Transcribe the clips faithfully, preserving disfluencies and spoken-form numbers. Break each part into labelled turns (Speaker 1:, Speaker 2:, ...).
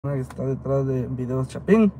Speaker 1: Que está detrás de Videos Chapín.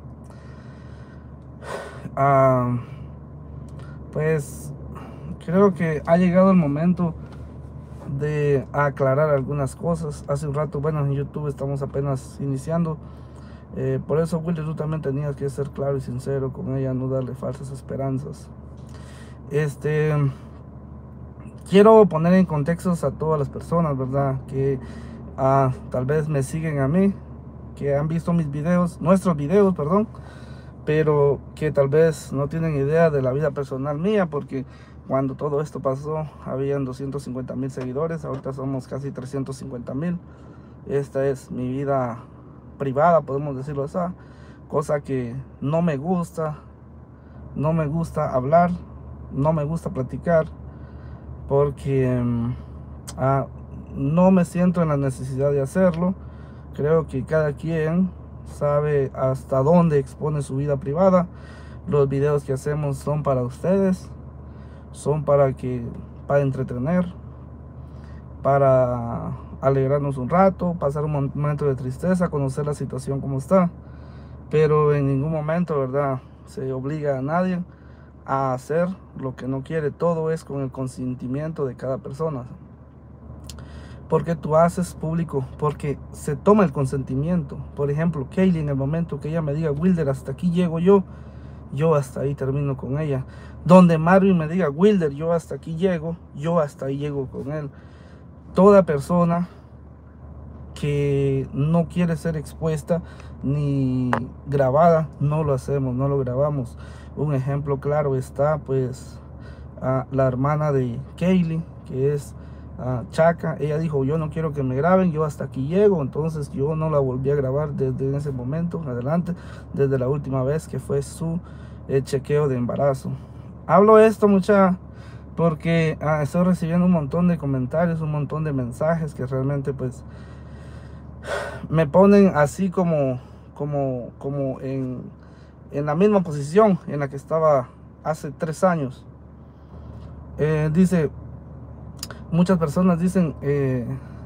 Speaker 1: Ah, pues creo que ha llegado el momento de aclarar algunas cosas. Hace un rato, bueno, en YouTube estamos apenas iniciando. Eh, por eso, Wilder, tú también tenías que ser claro y sincero con ella, no darle falsas esperanzas. Este, quiero poner en contextos a todas las personas, ¿verdad? Que ah, tal vez me siguen a mí, que han visto mis videos, nuestros videos, perdón, pero que tal vez no tienen idea de la vida personal mía, porque cuando todo esto pasó habían doscientos cincuenta mil seguidores, ahorita somos casi trescientos cincuenta mil. Esta es mi vida privada, podemos decirlo así, cosa que no me gusta, no me gusta hablar, no me gusta platicar, porque um, ah, no me siento en la necesidad de hacerlo. Creo que cada quien sabe hasta dónde expone su vida privada. Los videos que hacemos son para ustedes, son para que para entretener, para alegrarnos un rato, pasar un momento de tristeza, conocer la situación como está, pero en ningún momento, verdad, se obliga a nadie a hacer lo que no quiere. Todo es con el consentimiento de cada persona. Porque tú haces público, porque se toma el consentimiento. Por ejemplo, Kaylee, en el momento que ella me diga, Wilder, hasta aquí llego yo, yo hasta ahí termino con ella. Donde Marvin me diga, Wilder, yo hasta aquí llego, yo hasta ahí llego con él. Toda persona que no quiere ser expuesta ni grabada, no lo hacemos, no lo grabamos. Un ejemplo claro está, pues, a la hermana de Kaylee, que es uh, Chaca. Ella dijo, yo no quiero que me graben, yo hasta aquí llego. Entonces yo no la volví a grabar desde ese momento en adelante, desde la última vez que fue su eh, chequeo de embarazo. Hablo esto, mucha, porque uh, estoy recibiendo un montón de comentarios, un montón de mensajes que realmente pues me ponen así como como como en, en la misma posición en la que estaba hace tres años. Eh, dice, muchas personas dicen, eh,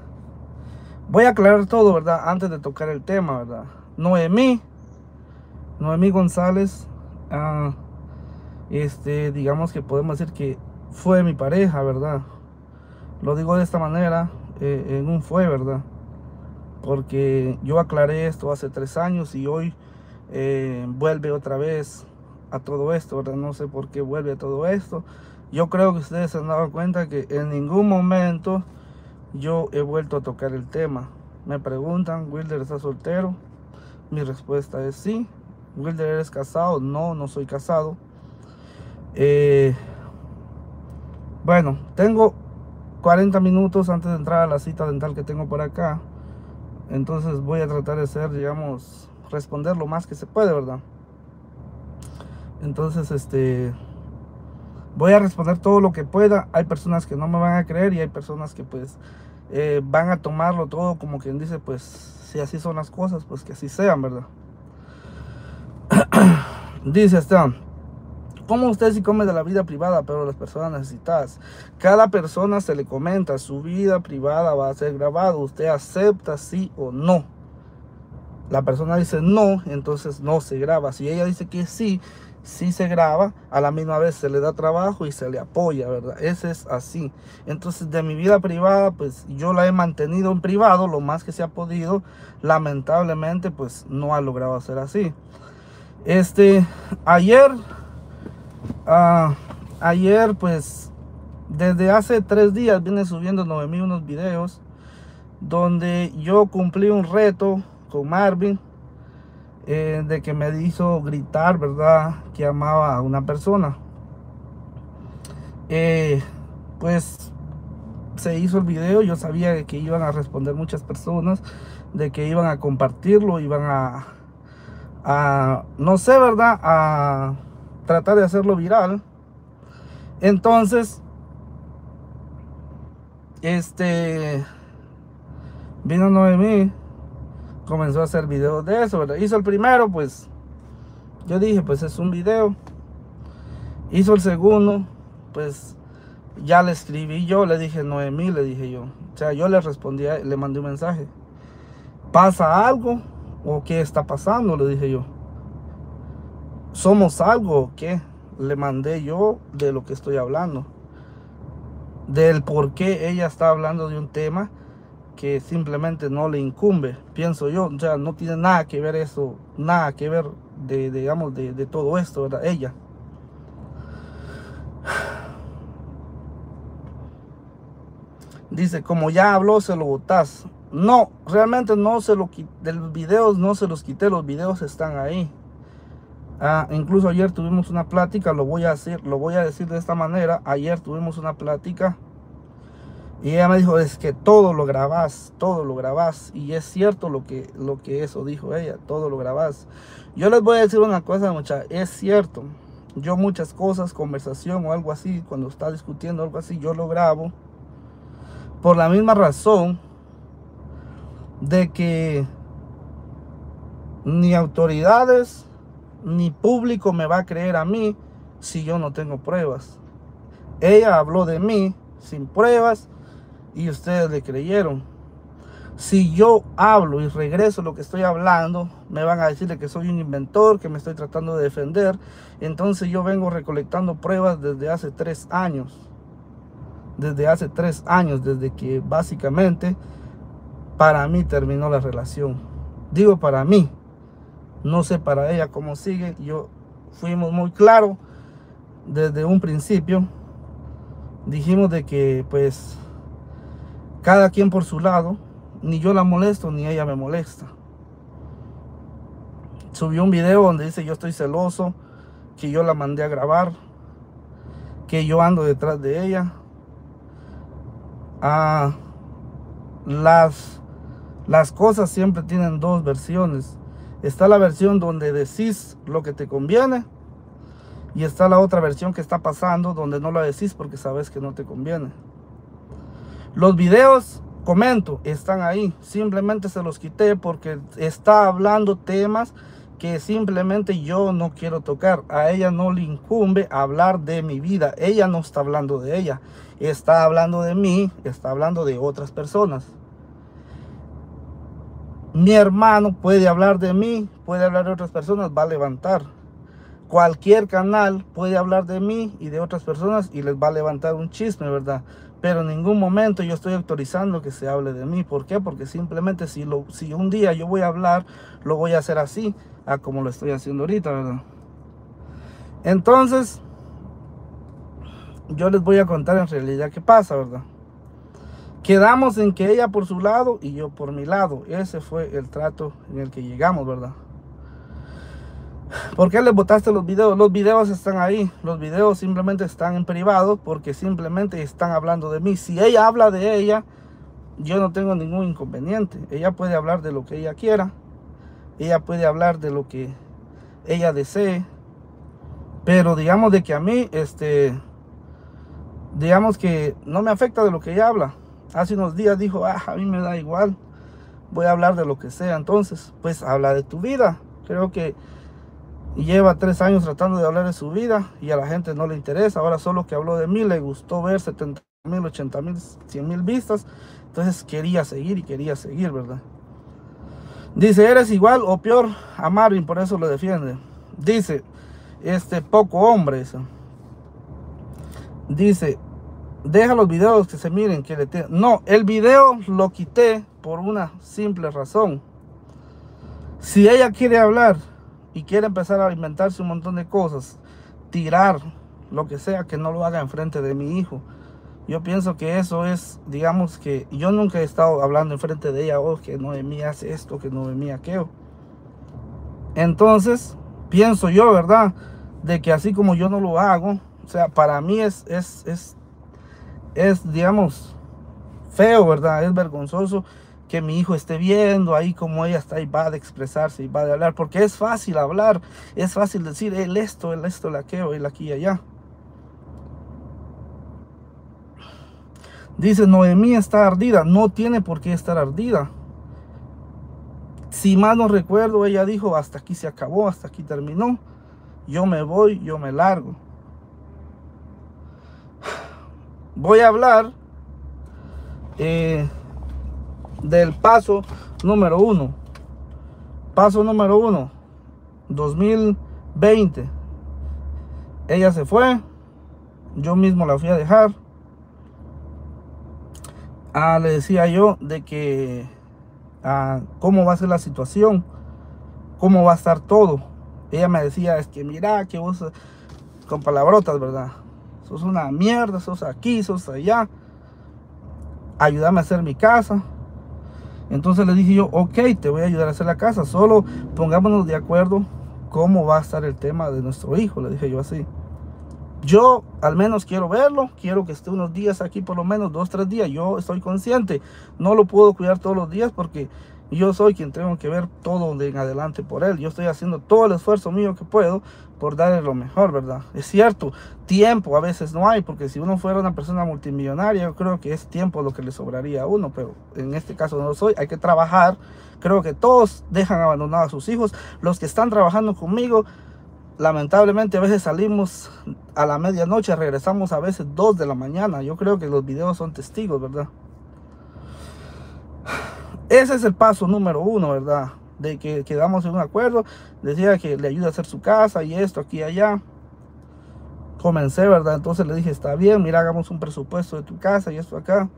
Speaker 1: voy a aclarar todo, ¿verdad? Antes de tocar el tema, ¿verdad? Noemí, Noemí González, uh, este, digamos que podemos decir que fue mi pareja, ¿verdad? Lo digo de esta manera, eh, en un fue, ¿verdad? Porque yo aclaré esto hace tres años y hoy eh, vuelve otra vez a todo esto, ¿verdad? No sé por qué vuelve a todo esto. Yo creo que ustedes se han dado cuenta que en ningún momento yo he vuelto a tocar el tema. Me preguntan, Wilder, ¿estás soltero? Mi respuesta es sí. Wilder, ¿eres casado? No, no soy casado. Eh, bueno, tengo cuarenta minutos antes de entrar a la cita dental que tengo por acá. Entonces voy a tratar de ser, digamos, responder lo más que se puede, ¿verdad? Entonces, este, voy a responder todo lo que pueda. Hay personas que no me van a creer y hay personas que pues eh, van a tomarlo todo como quien dice, pues si así son las cosas, pues que así sean, ¿verdad? Dice Esteban, como usted sí come de la vida privada, pero las personas necesitadas. Cada persona se le comenta, su vida privada va a ser grabado. Usted acepta sí o no. La persona dice no, entonces no se graba. Si ella dice que sí, sí se graba, a la misma vez se le da trabajo y se le apoya, ¿verdad? Ese es así. Entonces, de mi vida privada, pues yo la he mantenido en privado lo más que se ha podido. Lamentablemente, pues no ha logrado hacer así. Este, ayer, uh, ayer, pues, desde hace tres días viene subiendo Noemí unos videos donde yo cumplí un reto con Marvin, eh, de que me hizo gritar, ¿verdad? Que amaba a una persona. Eh, pues se hizo el video, yo sabía que iban a responder muchas personas, de que iban a compartirlo, iban a, a no sé, ¿verdad? A tratar de hacerlo viral. Entonces, este, vino Noemí, comenzó a hacer videos de eso, ¿verdad? Hizo el primero, pues yo dije, pues es un video. Hizo el segundo, pues ya le escribí yo, le dije Noemí, le dije yo. O sea, yo le respondí, le mandé un mensaje. ¿Pasa algo? ¿O qué está pasando? Le dije yo. ¿Somos algo o qué? Le mandé yo de lo que estoy hablando. Del por qué ella está hablando de un tema que simplemente no le incumbe, pienso yo. O sea, no tiene nada que ver eso, nada que ver de, de digamos, de, de todo esto, ¿verdad? Ella. Dice, como ya habló, se lo botas. No, realmente no se lo quité, de los videos no se los quité, los videos están ahí. Ah, incluso ayer tuvimos una plática, lo voy a decir, lo voy a decir de esta manera. Ayer tuvimos una plática y ella me dijo, es que todo lo grabás, todo lo grabás. Y es cierto lo que, lo que eso dijo ella, todo lo grabás. Yo les voy a decir una cosa, muchachos, es cierto. Yo muchas cosas, conversación o algo así, cuando está discutiendo algo así, yo lo grabo. Por la misma razón de que ni autoridades ni público me va a creer a mí si yo no tengo pruebas. Ella habló de mí sin pruebas y ustedes le creyeron. Si yo hablo y regreso lo que estoy hablando, me van a decir que soy un inventor, que me estoy tratando de defender. Entonces yo vengo recolectando pruebas desde hace tres años. Desde hace tres años, desde que básicamente para mí terminó la relación. Digo para mí, no sé para ella cómo sigue. Yo fuimos muy claros desde un principio. Dijimos de que pues cada quien por su lado. Ni yo la molesto ni ella me molesta. Subió un video donde dice yo estoy celoso, que yo la mandé a grabar, que yo ando detrás de ella. Ah, las, las cosas siempre tienen dos versiones. Está la versión donde decís lo que te conviene y está la otra versión que está pasando donde no lo decís porque sabes que no te conviene. Los videos, comento, están ahí. Simplemente se los quité porque está hablando temas que simplemente yo no quiero tocar. A ella no le incumbe hablar de mi vida. Ella no está hablando de ella. Está hablando de mí, está hablando de otras personas. Mi hermano puede hablar de mí, puede hablar de otras personas, va a levantar. Cualquier canal puede hablar de mí y de otras personas y les va a levantar un chisme, ¿verdad? Pero en ningún momento yo estoy autorizando que se hable de mí. ¿Por qué? Porque simplemente si, lo, si un día yo voy a hablar, lo voy a hacer así, a como lo estoy haciendo ahorita, ¿verdad? Entonces, yo les voy a contar en realidad qué pasa, ¿verdad? Quedamos en que ella por su lado y yo por mi lado. Ese fue el trato en el que llegamos, ¿verdad? ¿Por qué le botaste los videos? Los videos están ahí. Los videos simplemente están en privado porque simplemente están hablando de mí. Si ella habla de ella, yo no tengo ningún inconveniente. Ella puede hablar de lo que ella quiera. Ella puede hablar de lo que ella desee. Pero digamos de que a mí, este, digamos que no me afecta de lo que ella habla. Hace unos días dijo, ah, a mí me da igual. Voy a hablar de lo que sea. Entonces, pues habla de tu vida. Creo que lleva tres años tratando de hablar de su vida y a la gente no le interesa. Ahora solo que habló de mí, le gustó ver setenta mil, ochenta mil, cien mil vistas. Entonces quería seguir y quería seguir, ¿verdad? Dice, eres igual o peor a Marvin, por eso lo defiende. Dice, este poco hombre. Eso. Dice, deja los videos que se miren. Que le te... No, el video lo quité por una simple razón. Si ella quiere hablar y quiere empezar a inventarse un montón de cosas, tirar lo que sea, que no lo haga enfrente de mi hijo. Yo pienso que eso es, digamos que yo nunca he estado hablando enfrente de ella, oh, que Noemí hace esto, que Noemí aquello. Entonces, pienso yo, ¿verdad? De que así como yo no lo hago, o sea, para mí es, es, es, es, digamos, feo, ¿verdad? Es vergonzoso que mi hijo esté viendo ahí como ella está y va de expresarse y va de hablar, porque es fácil hablar, es fácil decir él esto, él esto, el aquello, él aquí y allá. Dice, Noemí está ardida. No tiene por qué estar ardida. Si mal no recuerdo, ella dijo, hasta aquí se acabó, hasta aquí terminó. Yo me voy, yo me largo. Voy a hablar eh, del paso número uno. Paso número uno, dos mil veinte. Ella se fue, yo mismo la fui a dejar. Ah, le decía yo de que ah, cómo va a ser la situación, cómo va a estar todo. Ella me decía, es que mira, que vos, con palabrotas, ¿verdad? Sos una mierda, sos aquí, sos allá. Ayúdame a hacer mi casa. Entonces le dije yo, ok, te voy a ayudar a hacer la casa, solo pongámonos de acuerdo cómo va a estar el tema de nuestro hijo, le dije yo así. Yo al menos quiero verlo, quiero que esté unos días aquí, por lo menos dos, tres días. Yo estoy consciente, no lo puedo cuidar todos los días porque yo soy quien tengo que ver todo de en adelante por él. Yo estoy haciendo todo el esfuerzo mío que puedo por darle lo mejor, ¿verdad? Es cierto, tiempo a veces no hay, porque si uno fuera una persona multimillonaria, yo creo que es tiempo lo que le sobraría a uno, pero en este caso no lo soy, hay que trabajar. Creo que todos dejan abandonados a sus hijos. Los que están trabajando conmigo, lamentablemente a veces salimos a la medianoche, regresamos a veces dos de la mañana. Yo creo que los videos son testigos, ¿verdad? Ese es el paso número uno, ¿verdad? De que quedamos en un acuerdo. Decía que le ayude a hacer su casa y esto, aquí y allá. Comencé, ¿verdad? Entonces le dije, está bien, mira, hagamos un presupuesto de tu casa y esto acá.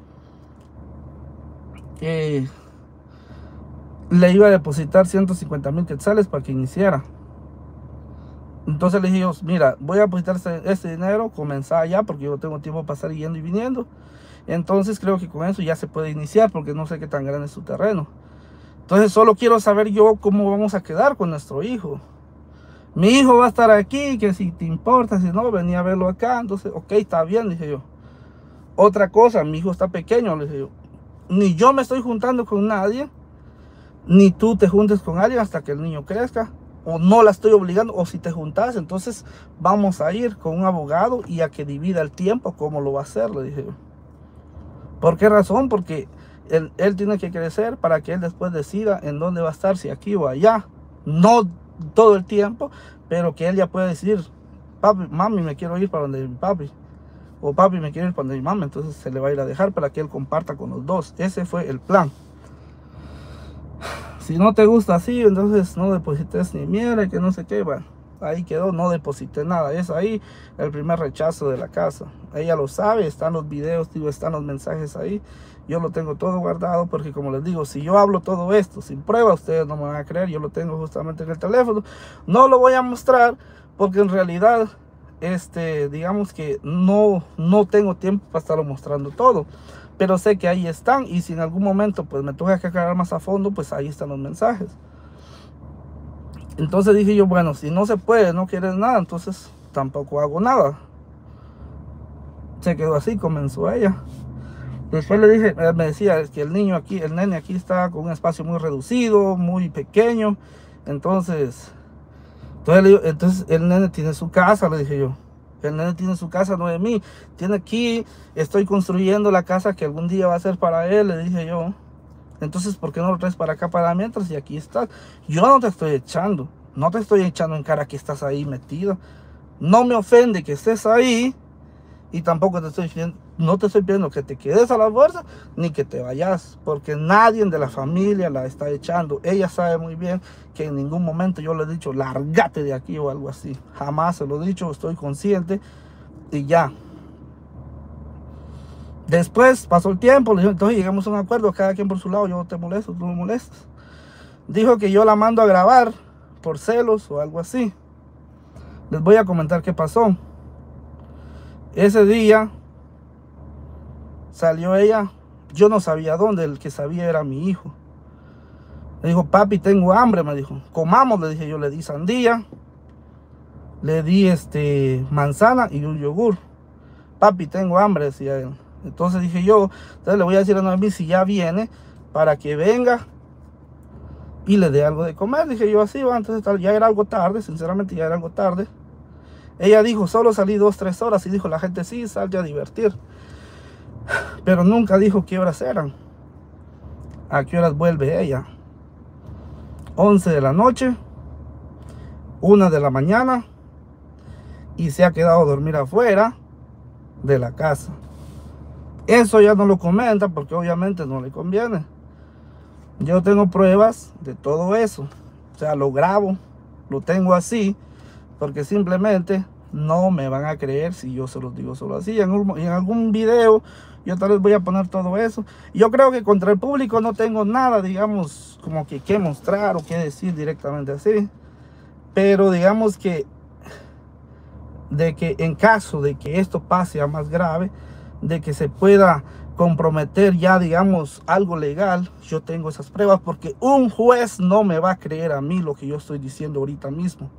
Speaker 1: Eh, le iba a depositar ciento cincuenta mil quetzales para que iniciara. Entonces le dije, mira, voy a depositar este, este dinero, comenzar ya, porque yo tengo tiempo para estar yendo y viniendo. Entonces creo que con eso ya se puede iniciar, porque no sé qué tan grande es su terreno. Entonces solo quiero saber yo cómo vamos a quedar con nuestro hijo. Mi hijo va a estar aquí, que si te importa, si no, venía a verlo acá. Entonces, ok, está bien, dije yo. Otra cosa, mi hijo está pequeño, le dije yo. Ni yo me estoy juntando con nadie, ni tú te juntes con alguien hasta que el niño crezca. O no la estoy obligando, o si te juntas, entonces vamos a ir con un abogado y a que divida el tiempo, cómo lo va a hacer, le dije yo. ¿Por qué razón? Porque él, él tiene que crecer para que él después decida en dónde va a estar, si aquí o allá. No todo el tiempo, pero que él ya pueda decir, papi, mami, me quiero ir para donde mi papi. O papi, me quiero ir para donde mi mamá. Entonces se le va a ir a dejar para que él comparta con los dos. Ese fue el plan. Si no te gusta así, entonces no deposites ni mierda, que no sé qué, bueno, ahí quedó, no deposité nada. Es ahí el primer rechazo de la casa. Ella lo sabe, están los videos, digo, están los mensajes ahí. Yo lo tengo todo guardado porque, como les digo, si yo hablo todo esto sin prueba, ustedes no me van a creer. Yo lo tengo justamente en el teléfono. No lo voy a mostrar porque en realidad, este, digamos que no, no tengo tiempo para estarlo mostrando todo. Pero sé que ahí están, y si en algún momento pues me toca que aclarar más a fondo, pues ahí están los mensajes. Entonces dije yo, bueno, si no se puede, no quieres nada, entonces tampoco hago nada. Se quedó así, comenzó ella. Después le dije, me decía que el niño aquí, el nene aquí está con un espacio muy reducido, muy pequeño. Entonces, entonces, le digo, entonces el nene tiene su casa, le dije yo. El nene tiene su casa, no de mí. Tiene aquí, estoy construyendo la casa que algún día va a ser para él, le dije yo. Entonces, ¿por qué no lo traes para acá para mientras? Y aquí estás. Yo no te estoy echando. No te estoy echando en cara que estás ahí metido. No me ofende que estés ahí. Y tampoco te estoy pidiendo, no te estoy pidiendo que te quedes a la fuerza, ni que te vayas. Porque nadie de la familia la está echando. Ella sabe muy bien que en ningún momento yo le he dicho, lárgate de aquí o algo así. Jamás se lo he dicho, estoy consciente. Y ya. Después pasó el tiempo, le dije, entonces llegamos a un acuerdo, cada quien por su lado, yo no te molesto, tú no me molestas. Dijo que yo la mando a grabar por celos o algo así. Les voy a comentar qué pasó. Ese día salió ella, yo no sabía dónde, el que sabía era mi hijo. Me dijo, papi, tengo hambre, me dijo. Comamos, le dije yo, le di sandía, le di este manzana y un yogur. Papi, tengo hambre, decía él. Entonces dije yo, entonces le voy a decir a Noemí si ya viene, para que venga y le dé algo de comer. Dije yo así, va, entonces ya era algo tarde, sinceramente ya era algo tarde. Ella dijo, solo salí dos, tres horas, y dijo la gente, sí, sal a divertir. Pero nunca dijo qué horas eran. ¿A qué horas vuelve ella? once de la noche, una de la mañana, y se ha quedado a dormir afuera de la casa. Eso ya no lo comenta porque obviamente no le conviene. Yo tengo pruebas de todo eso. O sea, lo grabo, lo tengo así, porque simplemente no me van a creer si yo se los digo solo así. En, un, en algún video yo tal vez voy a poner todo eso. Yo creo que contra el público no tengo nada, digamos, como que qué mostrar o qué decir directamente así. Pero digamos que, de que en caso de que esto pase a más grave, de que se pueda comprometer ya, digamos, algo legal, yo tengo esas pruebas, porque un juez no me va a creer a mí lo que yo estoy diciendo ahorita mismo.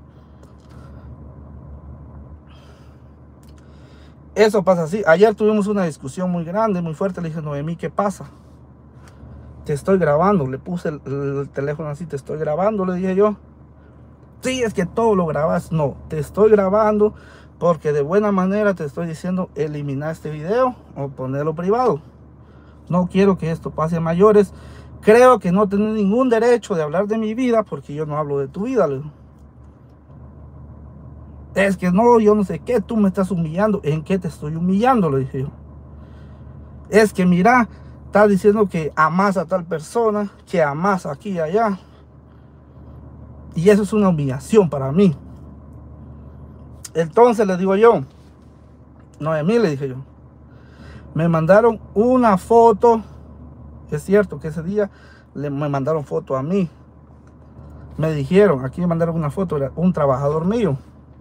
Speaker 1: Eso pasa así. Ayer tuvimos una discusión muy grande, muy fuerte. Le dije, Noemí, ¿qué pasa? Te estoy grabando. Le puse el, el teléfono así, te estoy grabando, le dije yo. Sí, es que todo lo grabas. No, te estoy grabando porque de buena manera te estoy diciendo, eliminar este video o ponerlo privado. No quiero que esto pase a mayores. Creo que no tenés ningún derecho de hablar de mi vida porque yo no hablo de tu vida. Le digo. Es que no, yo no sé qué, tú me estás humillando. ¿En qué te estoy humillando? Le dije yo. Es que mira, estás diciendo que amas a tal persona, que amas aquí y allá. Y eso es una humillación para mí. Entonces le digo yo, Noemí, le dije yo, me mandaron una foto. Es cierto que ese día le, me mandaron foto a mí. Me dijeron, aquí me mandaron una foto, era un trabajador mío.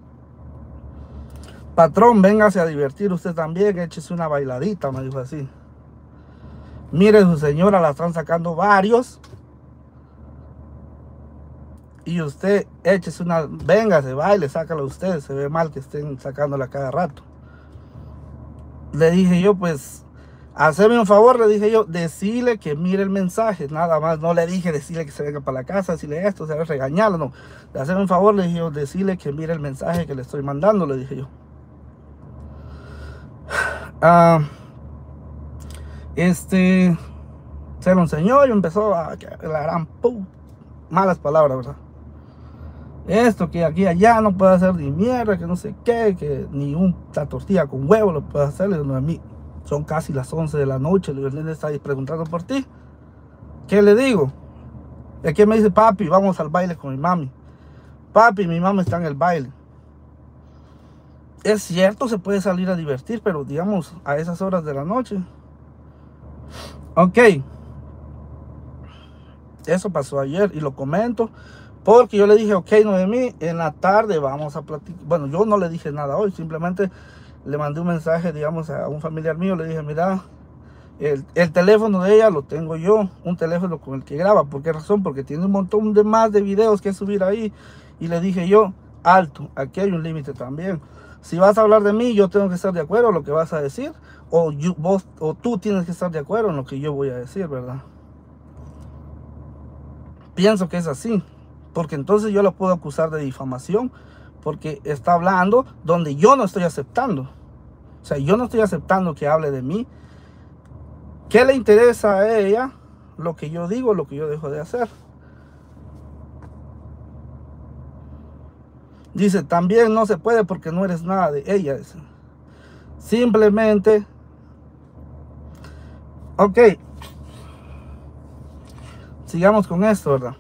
Speaker 1: Patrón, véngase a divertir usted también, échese una bailadita, me dijo así. Mire, su señora la están sacando varios. Y usted échese una, véngase, baile, sácalo usted, se ve mal que estén sacándola cada rato. Le dije yo, pues, haceme un favor, le dije yo, decirle que mire el mensaje, nada más. No le dije decirle que se venga para la casa, decirle esto, se va a regañarlo, no. Haceme un favor, le dije yo, decirle que mire el mensaje que le estoy mandando, le dije yo. Ah, este, se lo enseñó y empezó a, la gran pu, malas palabras, ¿verdad? Esto, que aquí allá no puede hacer ni mierda, que no sé qué, que ni una tortilla con huevo lo puede hacer. Le digo, a mí son casi las once de la noche, le digo, está ahí preguntando por ti. ¿Qué le digo? Y aquí me dice, papi, vamos al baile con mi mami. Papi, mi mami está en el baile. Es cierto, se puede salir a divertir, pero digamos, a esas horas de la noche. Ok. Eso pasó ayer y lo comento. Porque yo le dije, ok, Noemí, en la tarde vamos a platicar. Bueno, yo no le dije nada hoy, simplemente le mandé un mensaje, digamos, a un familiar mío. Le dije, mira, el, el teléfono de ella lo tengo yo, un teléfono con el que graba. ¿Por qué razón? Porque tiene un montón de más de videos que subir ahí. Y le dije yo, alto, aquí hay un límite también. Si vas a hablar de mí, yo tengo que estar de acuerdo en lo que vas a decir. O, yo, vos, o tú tienes que estar de acuerdo en lo que yo voy a decir, ¿verdad? Pienso que es así. Porque entonces yo lo puedo acusar de difamación, porque está hablando donde yo no estoy aceptando. O sea, yo no estoy aceptando que hable de mí. ¿Qué le interesa a ella lo que yo digo, lo que yo dejo de hacer? Dice, también no se puede porque no eres nada de ella. Dice. Simplemente, ok, sigamos con esto, ¿verdad?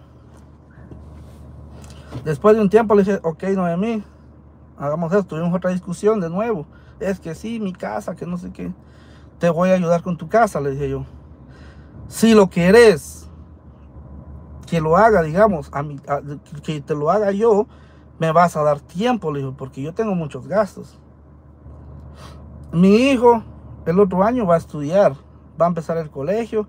Speaker 1: Después de un tiempo le dije, ok, Noemí, hagamos esto. Tuvimos otra discusión de nuevo. Es que sí, mi casa, que no sé qué. Te voy a ayudar con tu casa, le dije yo. Si lo querés que lo haga, digamos, a mí, a, que te lo haga yo, me vas a dar tiempo, le dije, porque yo tengo muchos gastos. Mi hijo el otro año va a estudiar, va a empezar el colegio.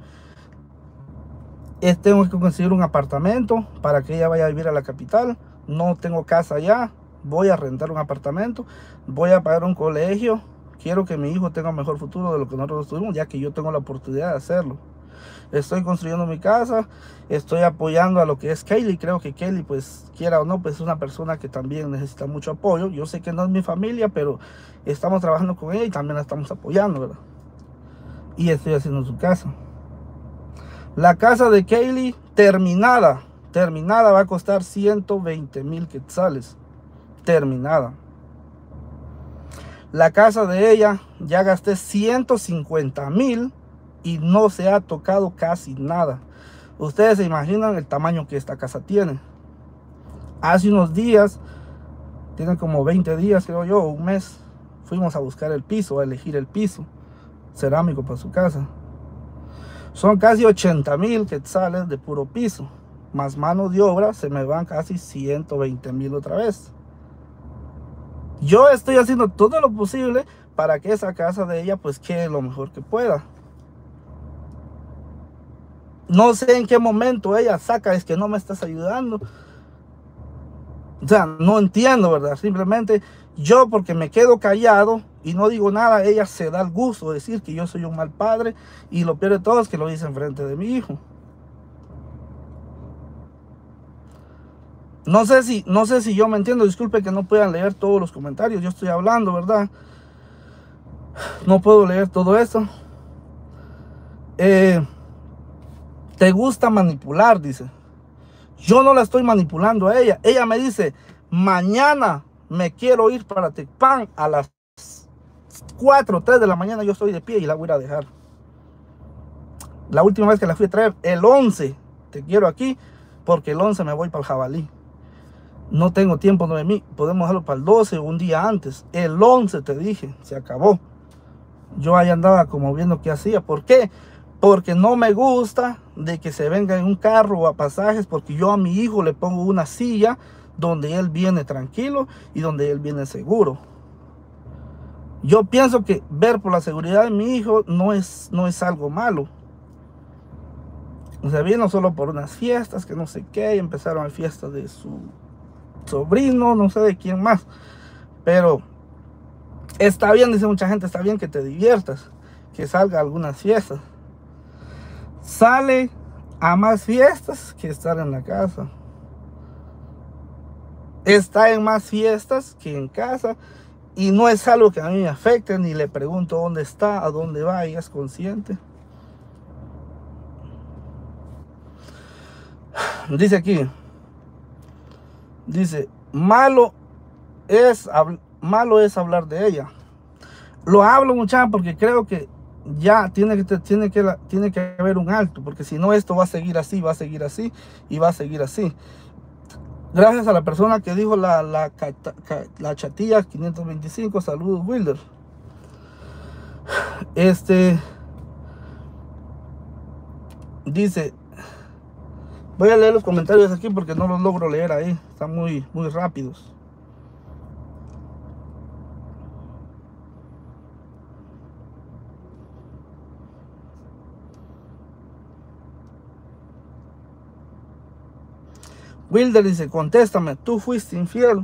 Speaker 1: Tengo que conseguir un apartamento para que ella vaya a vivir a la capital. No tengo casa allá, voy a rentar un apartamento, voy a pagar un colegio. Quiero que mi hijo tenga un mejor futuro de lo que nosotros tuvimos, ya que yo tengo la oportunidad de hacerlo. Estoy construyendo mi casa, estoy apoyando a lo que es Kaylee. Creo que Kaylee, pues quiera o no, pues es una persona que también necesita mucho apoyo. Yo sé que no es mi familia, pero estamos trabajando con ella y también la estamos apoyando, ¿verdad? Y estoy haciendo su casa. La casa de Kaylee terminada, terminada va a costar ciento veinte mil quetzales. Terminada. La casa de ella ya gasté ciento cincuenta mil y no se ha tocado casi nada. Ustedes se imaginan el tamaño que esta casa tiene. Hace unos días, tiene como veinte días creo yo, un mes, fuimos a buscar el piso, a elegir el piso cerámico para su casa. Son casi ochenta mil quetzales de puro piso, más mano de obra, se me van casi ciento veinte mil otra vez. Yo estoy haciendo todo lo posible para que esa casa de ella pues quede lo mejor que pueda. No sé en qué momento ella saca, es que no me estás ayudando. O sea, no entiendo, ¿verdad? Simplemente yo, porque me quedo callado y no digo nada, ella se da el gusto de decir que yo soy un mal padre, y lo peor de todo es que lo dice enfrente de mi hijo. No sé si, no sé si yo me entiendo, disculpe que no puedan leer todos los comentarios, yo estoy hablando, ¿verdad? No puedo leer todo eso. Eh, te gusta manipular, dice. Yo no la estoy manipulando a ella. Ella me dice, mañana me quiero ir para Tecpan a las cuatro o tres de la mañana. Yo estoy de pie y la voy a ir a dejar. La última vez que la fui a traer, el once, te quiero aquí, porque el once me voy para el Jabalí. No tengo tiempo, Noemí, podemos dejarlo para el doce o un día antes. El once te dije, se acabó. Yo ahí andaba como viendo qué hacía. ¿Por qué? Porque no me gusta de que se venga en un carro o a pasajes, porque yo a mi hijo le pongo una silla donde él viene tranquilo y donde él viene seguro. Yo pienso que ver por la seguridad de mi hijo no es, no es algo malo. O sea, vino solo por unas fiestas, que no sé qué, y empezaron las fiestas de su sobrino, no sé de quién más. Pero está bien, dice mucha gente, está bien que te diviertas, que salga a algunas fiestas. Sale a más fiestas que estar en la casa. Está en más fiestas que en casa. Y no es algo que a mí me afecte, ni le pregunto dónde está, a dónde va, ella es consciente. Dice aquí, dice, malo es, malo es hablar de ella. Lo hablo, muchachos, porque creo que ya tiene que, tiene, que, tiene que haber un alto, porque si no esto va a seguir así, va a seguir así y va a seguir así. Gracias a la persona que dijo la, la, la chatilla quinientos veinticinco, saludos Wilder. Este dice, voy a leer los comentarios aquí porque no los logro leer ahí, están muy, muy rápidos. Wilder dice, contéstame, tú fuiste infiel.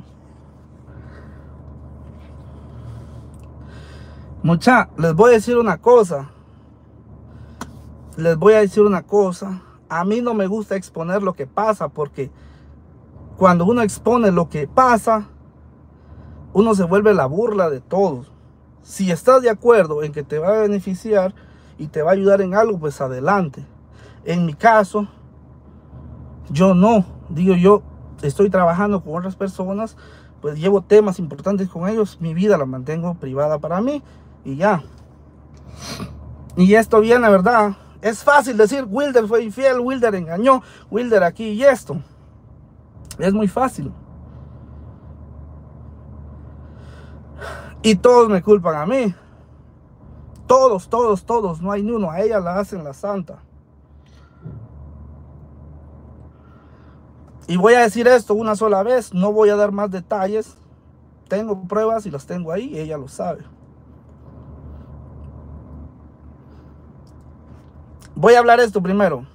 Speaker 1: Mucha, les voy a decir una cosa. Les voy a decir una cosa. A mí no me gusta exponer lo que pasa, porque cuando uno expone lo que pasa, uno se vuelve la burla de todos. Si estás de acuerdo en que te va a beneficiar y te va a ayudar en algo, pues adelante. En mi caso, yo no. Digo, yo estoy trabajando con otras personas, pues llevo temas importantes con ellos, mi vida la mantengo privada para mí y ya. Y esto viene, ¿verdad? Es fácil decir, Wilder fue infiel, Wilder engañó, Wilder aquí y esto. Es muy fácil. Y todos me culpan a mí. Todos, todos, todos, no hay ni uno. A ella la hacen la santa. Y voy a decir esto una sola vez, no voy a dar más detalles. Tengo pruebas y las tengo ahí, ella lo sabe. Voy a hablar esto primero.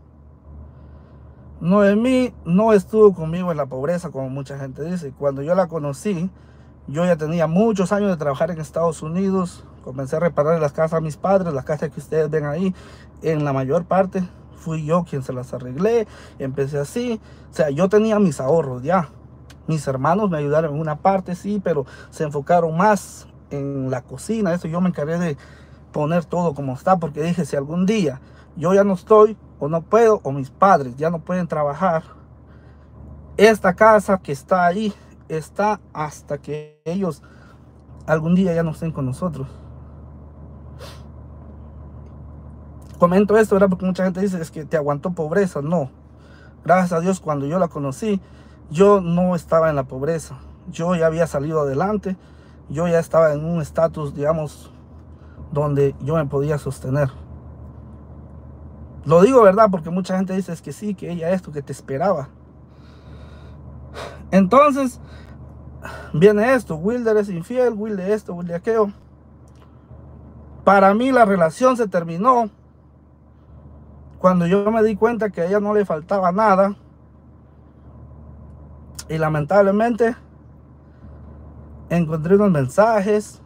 Speaker 1: Noemí no estuvo conmigo en la pobreza, como mucha gente dice. Cuando yo la conocí, yo ya tenía muchos años de trabajar en Estados Unidos. Comencé a reparar las casas a mis padres, las casas que ustedes ven ahí, en la mayor parte fui yo quien se las arreglé. Empecé así, o sea, yo tenía mis ahorros ya. Mis hermanos me ayudaron en una parte, sí, pero se enfocaron más en la cocina. Eso yo me encargué de poner todo como está, porque dije, si algún día yo ya no estoy, o no puedo, o mis padres ya no pueden trabajar, esta casa que está ahí, está hasta que ellos algún día ya no estén con nosotros. Comento esto, ¿verdad? Porque mucha gente dice, es que te aguantó pobreza. No, gracias a Dios, cuando yo la conocí, yo no estaba en la pobreza. Yo ya había salido adelante. Yo ya estaba en un estatus, digamos, donde yo me podía sostener. Lo digo verdad porque mucha gente dice es que sí, que ella esto, que te esperaba. Entonces viene esto, Wilder es infiel, Wilder esto, Wilder aquello. Para mí la relación se terminó cuando yo me di cuenta que a ella no le faltaba nada. Y lamentablemente encontré unos mensajes.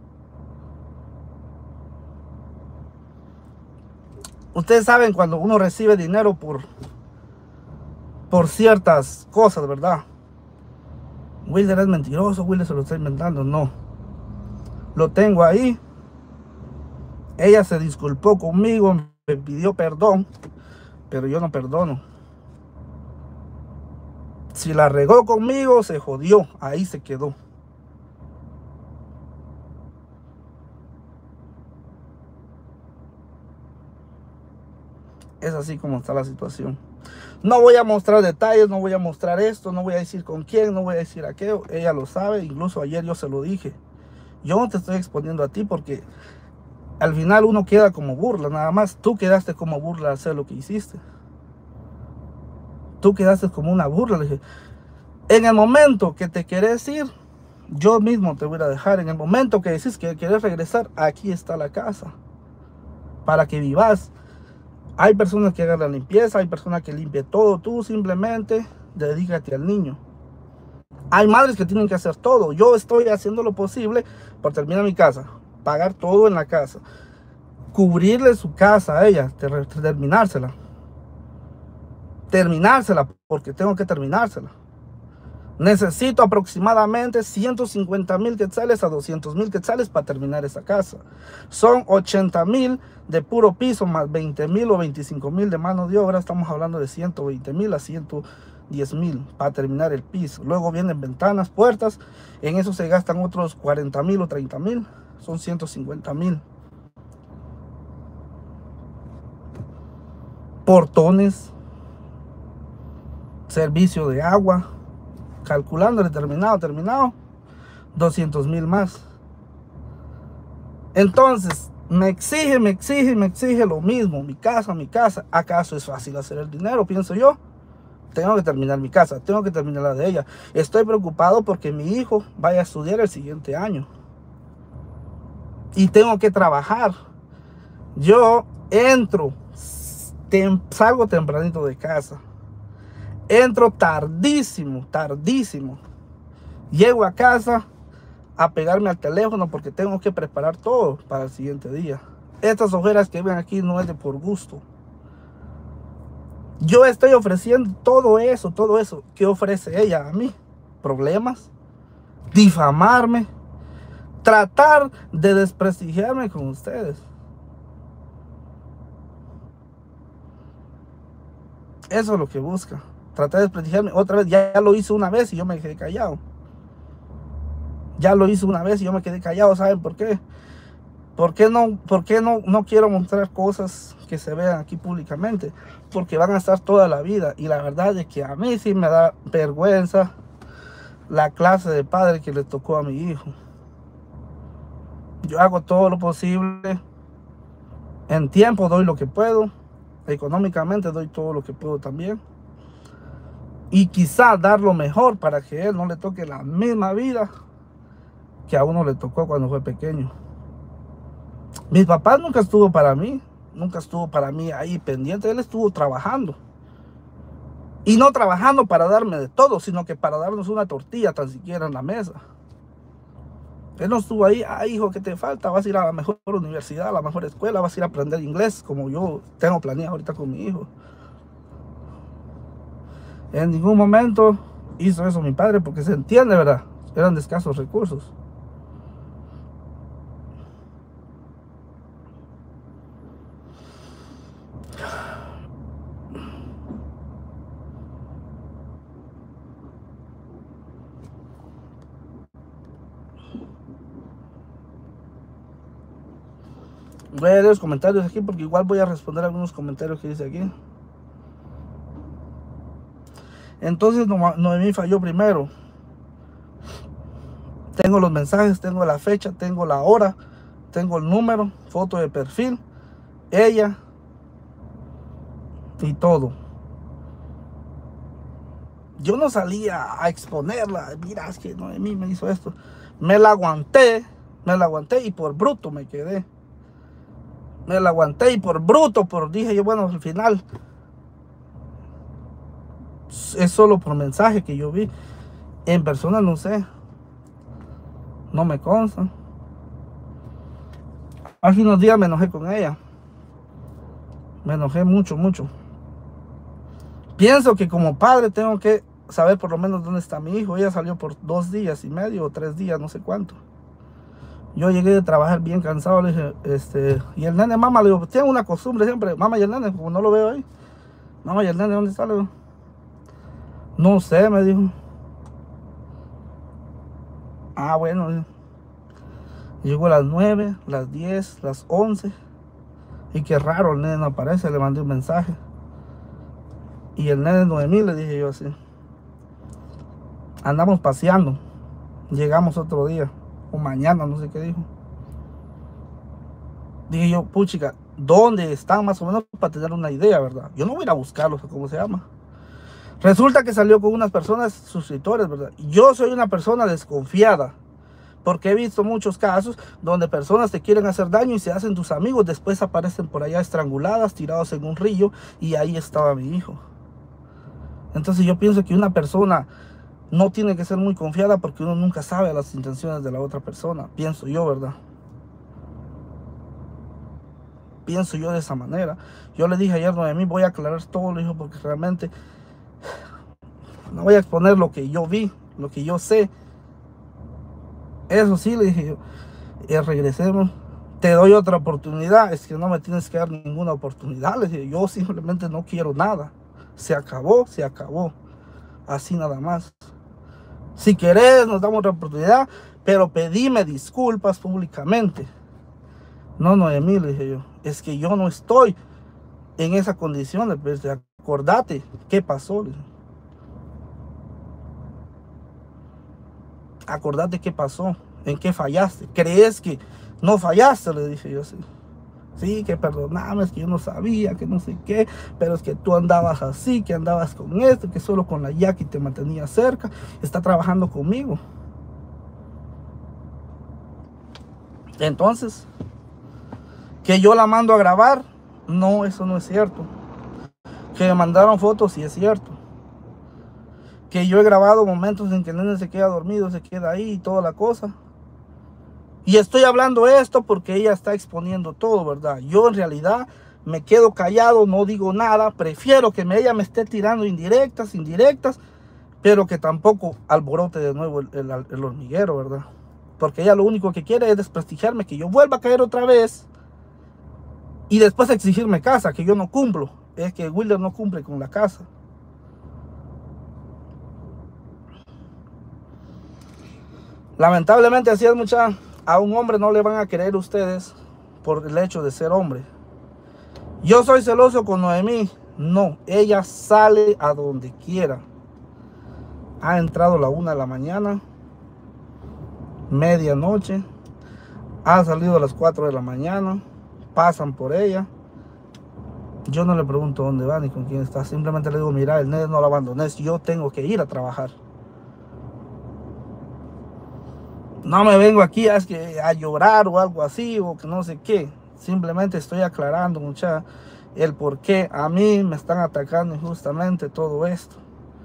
Speaker 1: Ustedes saben cuando uno recibe dinero por, por ciertas cosas, ¿verdad? Wilder es mentiroso, Wilder se lo está inventando. No. Lo tengo ahí. Ella se disculpó conmigo, me pidió perdón, pero yo no perdono. Si la regó conmigo, se jodió, ahí se quedó. Es así como está la situación. No voy a mostrar detalles, no voy a mostrar esto, no voy a decir con quién, no voy a decir aquello. Ella lo sabe, incluso ayer yo se lo dije. Yo no te estoy exponiendo a ti porque al final uno queda como burla, nada más. Tú quedaste como burla al hacer lo que hiciste. Tú quedaste como una burla. Le dije, en el momento que te querés ir, yo mismo te voy a dejar. En el momento que decís que querés regresar, aquí está la casa para que vivas. Hay personas que hagan la limpieza, hay personas que limpien todo. Tú simplemente dedícate al niño. Hay madres que tienen que hacer todo. Yo estoy haciendo lo posible por terminar mi casa, pagar todo en la casa, cubrirle su casa a ella, terminársela. Terminársela, porque tengo que terminársela. Necesito aproximadamente ciento cincuenta mil quetzales a doscientos mil quetzales para terminar esa casa. Son ochenta mil de puro piso más veinte mil o veinticinco mil de mano de obra. Estamos hablando de ciento veinte mil a ciento diez mil para terminar el piso. Luego vienen ventanas, puertas. En eso se gastan otros cuarenta mil o treinta mil. Son ciento cincuenta mil. Portones, servicio de agua, calculándole terminado, terminado, doscientos mil más. Entonces, me exige, me exige, me exige lo mismo, mi casa, mi casa. ¿Acaso es fácil hacer el dinero? Pienso yo. Tengo que terminar mi casa, tengo que terminar la de ella. Estoy preocupado porque mi hijo vaya a estudiar el siguiente año. Y tengo que trabajar. Yo entro, tem, salgo tempranito de casa. Entro tardísimo, tardísimo. Llego a casa a pegarme al teléfono porque tengo que preparar todo para el siguiente día. Estas ojeras que ven aquí no es de por gusto. Yo estoy ofreciendo todo eso, todo eso. ¿Qué ofrece ella a mí? Problemas, difamarme, tratar de desprestigiarme con ustedes. Eso es lo que busca. Tratar de desprestigiarme otra vez. Ya, ya lo hizo una vez y yo me quedé callado. Ya lo hizo una vez y yo me quedé callado. ¿Saben por qué? ¿Por qué no, por qué no, no quiero mostrar cosas que se vean aquí públicamente? Porque van a estar toda la vida. Y la verdad es que a mí sí me da vergüenza la clase de padre que le tocó a mi hijo. Yo hago todo lo posible. En tiempo doy lo que puedo. Económicamente doy todo lo que puedo también. Y quizá dar lo mejor para que él no le toque la misma vida que a uno le tocó cuando fue pequeño. Mis papás nunca estuvo para mí, nunca estuvo para mí ahí pendiente. Él estuvo trabajando. Y no trabajando para darme de todo, sino que para darnos una tortilla tan siquiera en la mesa. Él no estuvo ahí, ah, hijo, ¿qué te falta? Vas a ir a la mejor universidad, a la mejor escuela, vas a ir a aprender inglés, como yo tengo planeado ahorita con mi hijo. En ningún momento hizo eso mi padre, porque se entiende, ¿verdad? Eran de escasos recursos. Voy a leer los comentarios aquí porque igual voy a responder algunos comentarios que dice aquí. Entonces Noemí falló primero. Tengo los mensajes, tengo la fecha, tengo la hora, tengo el número, foto de perfil, ella y todo. Yo no salía a exponerla. Mira, es que Noemí me hizo esto. Me la aguanté, me la aguanté y por bruto me quedé. Me la aguanté y por bruto, por dije yo, bueno, al final es solo por mensaje que yo vi. En persona no sé. No me consta. Hace unos días me enojé con ella. Me enojé mucho, mucho. Pienso que como padre tengo que saber por lo menos dónde está mi hijo. Ella salió por dos días y medio o tres días, no sé cuánto. Yo llegué de trabajar bien cansado, le dije, este, y el nene, mamá, le digo, tiene una costumbre siempre, mamá y el nene, como no lo veo ahí. Mamá y el nene, ¿dónde está? Le digo, no sé, me dijo. Ah, bueno. Llegó a las nueve, las diez, las once. Y qué raro, el nene no aparece, le mandé un mensaje. Y el nene Noemí, le dije yo así. Andamos paseando. Llegamos otro día. O mañana, no sé qué dijo. Dije yo, puchica, ¿dónde están más o menos para tener una idea, verdad? Yo no voy a ir a buscarlos, ¿cómo se llama? Resulta que salió con unas personas suscriptores, ¿verdad? Yo soy una persona desconfiada. Porque he visto muchos casos donde personas te quieren hacer daño y se hacen tus amigos. Después aparecen por allá estranguladas, tirados en un río. Y ahí estaba mi hijo. Entonces yo pienso que una persona no tiene que ser muy confiada porque uno nunca sabe las intenciones de la otra persona. Pienso yo, ¿verdad? Pienso yo de esa manera. Yo le dije ayer a Noemí, voy a aclarar todo, le dijo, porque realmente no voy a exponer lo que yo vi, lo que yo sé. Eso sí, le dije yo, y regresemos. Te doy otra oportunidad. Es que no me tienes que dar ninguna oportunidad. Le dije, yo simplemente no quiero nada. Se acabó, se acabó. Así nada más. Si querés, nos damos otra oportunidad, pero pedime disculpas públicamente. No, Noemí, le dije yo, es que yo no estoy en esa condición. Pues, acordate, ¿qué pasó? Le dije. Acordate qué pasó, en qué fallaste. ¿Crees que no fallaste? Le dije yo así. Sí, que perdoname, es que yo no sabía, que no sé qué, pero es que tú andabas así, que andabas con esto, que solo con la Jackie te mantenía cerca, está trabajando conmigo. Entonces, que yo la mando a grabar, no, eso no es cierto. Que me mandaron fotos, sí es cierto. Que yo he grabado momentos en que el nene se queda dormido, se queda ahí y toda la cosa. Y estoy hablando esto porque ella está exponiendo todo, ¿verdad? Yo en realidad me quedo callado, no digo nada. Prefiero que ella me esté tirando indirectas, indirectas, pero que tampoco alborote de nuevo el, el, el hormiguero, ¿verdad? Porque ella lo único que quiere es desprestigiarme, que yo vuelva a caer otra vez y después exigirme casa, que yo no cumplo. Es que Wilder no cumple con la casa. Lamentablemente así es, mucha. A un hombre no le van a querer ustedes por el hecho de ser hombre. Yo soy celoso con Noemí. No, ella sale a donde quiera. Ha entrado a la una de la mañana, medianoche. Ha salido a las cuatro de la mañana. Pasan por ella. Yo no le pregunto dónde va ni con quién está. Simplemente le digo, mira, el nene no lo abandones. Yo tengo que ir a trabajar. No me vengo aquí a, es que, a llorar o algo así, o que no sé qué. Simplemente estoy aclarando, mucha, el por qué a mí me están atacando injustamente todo esto.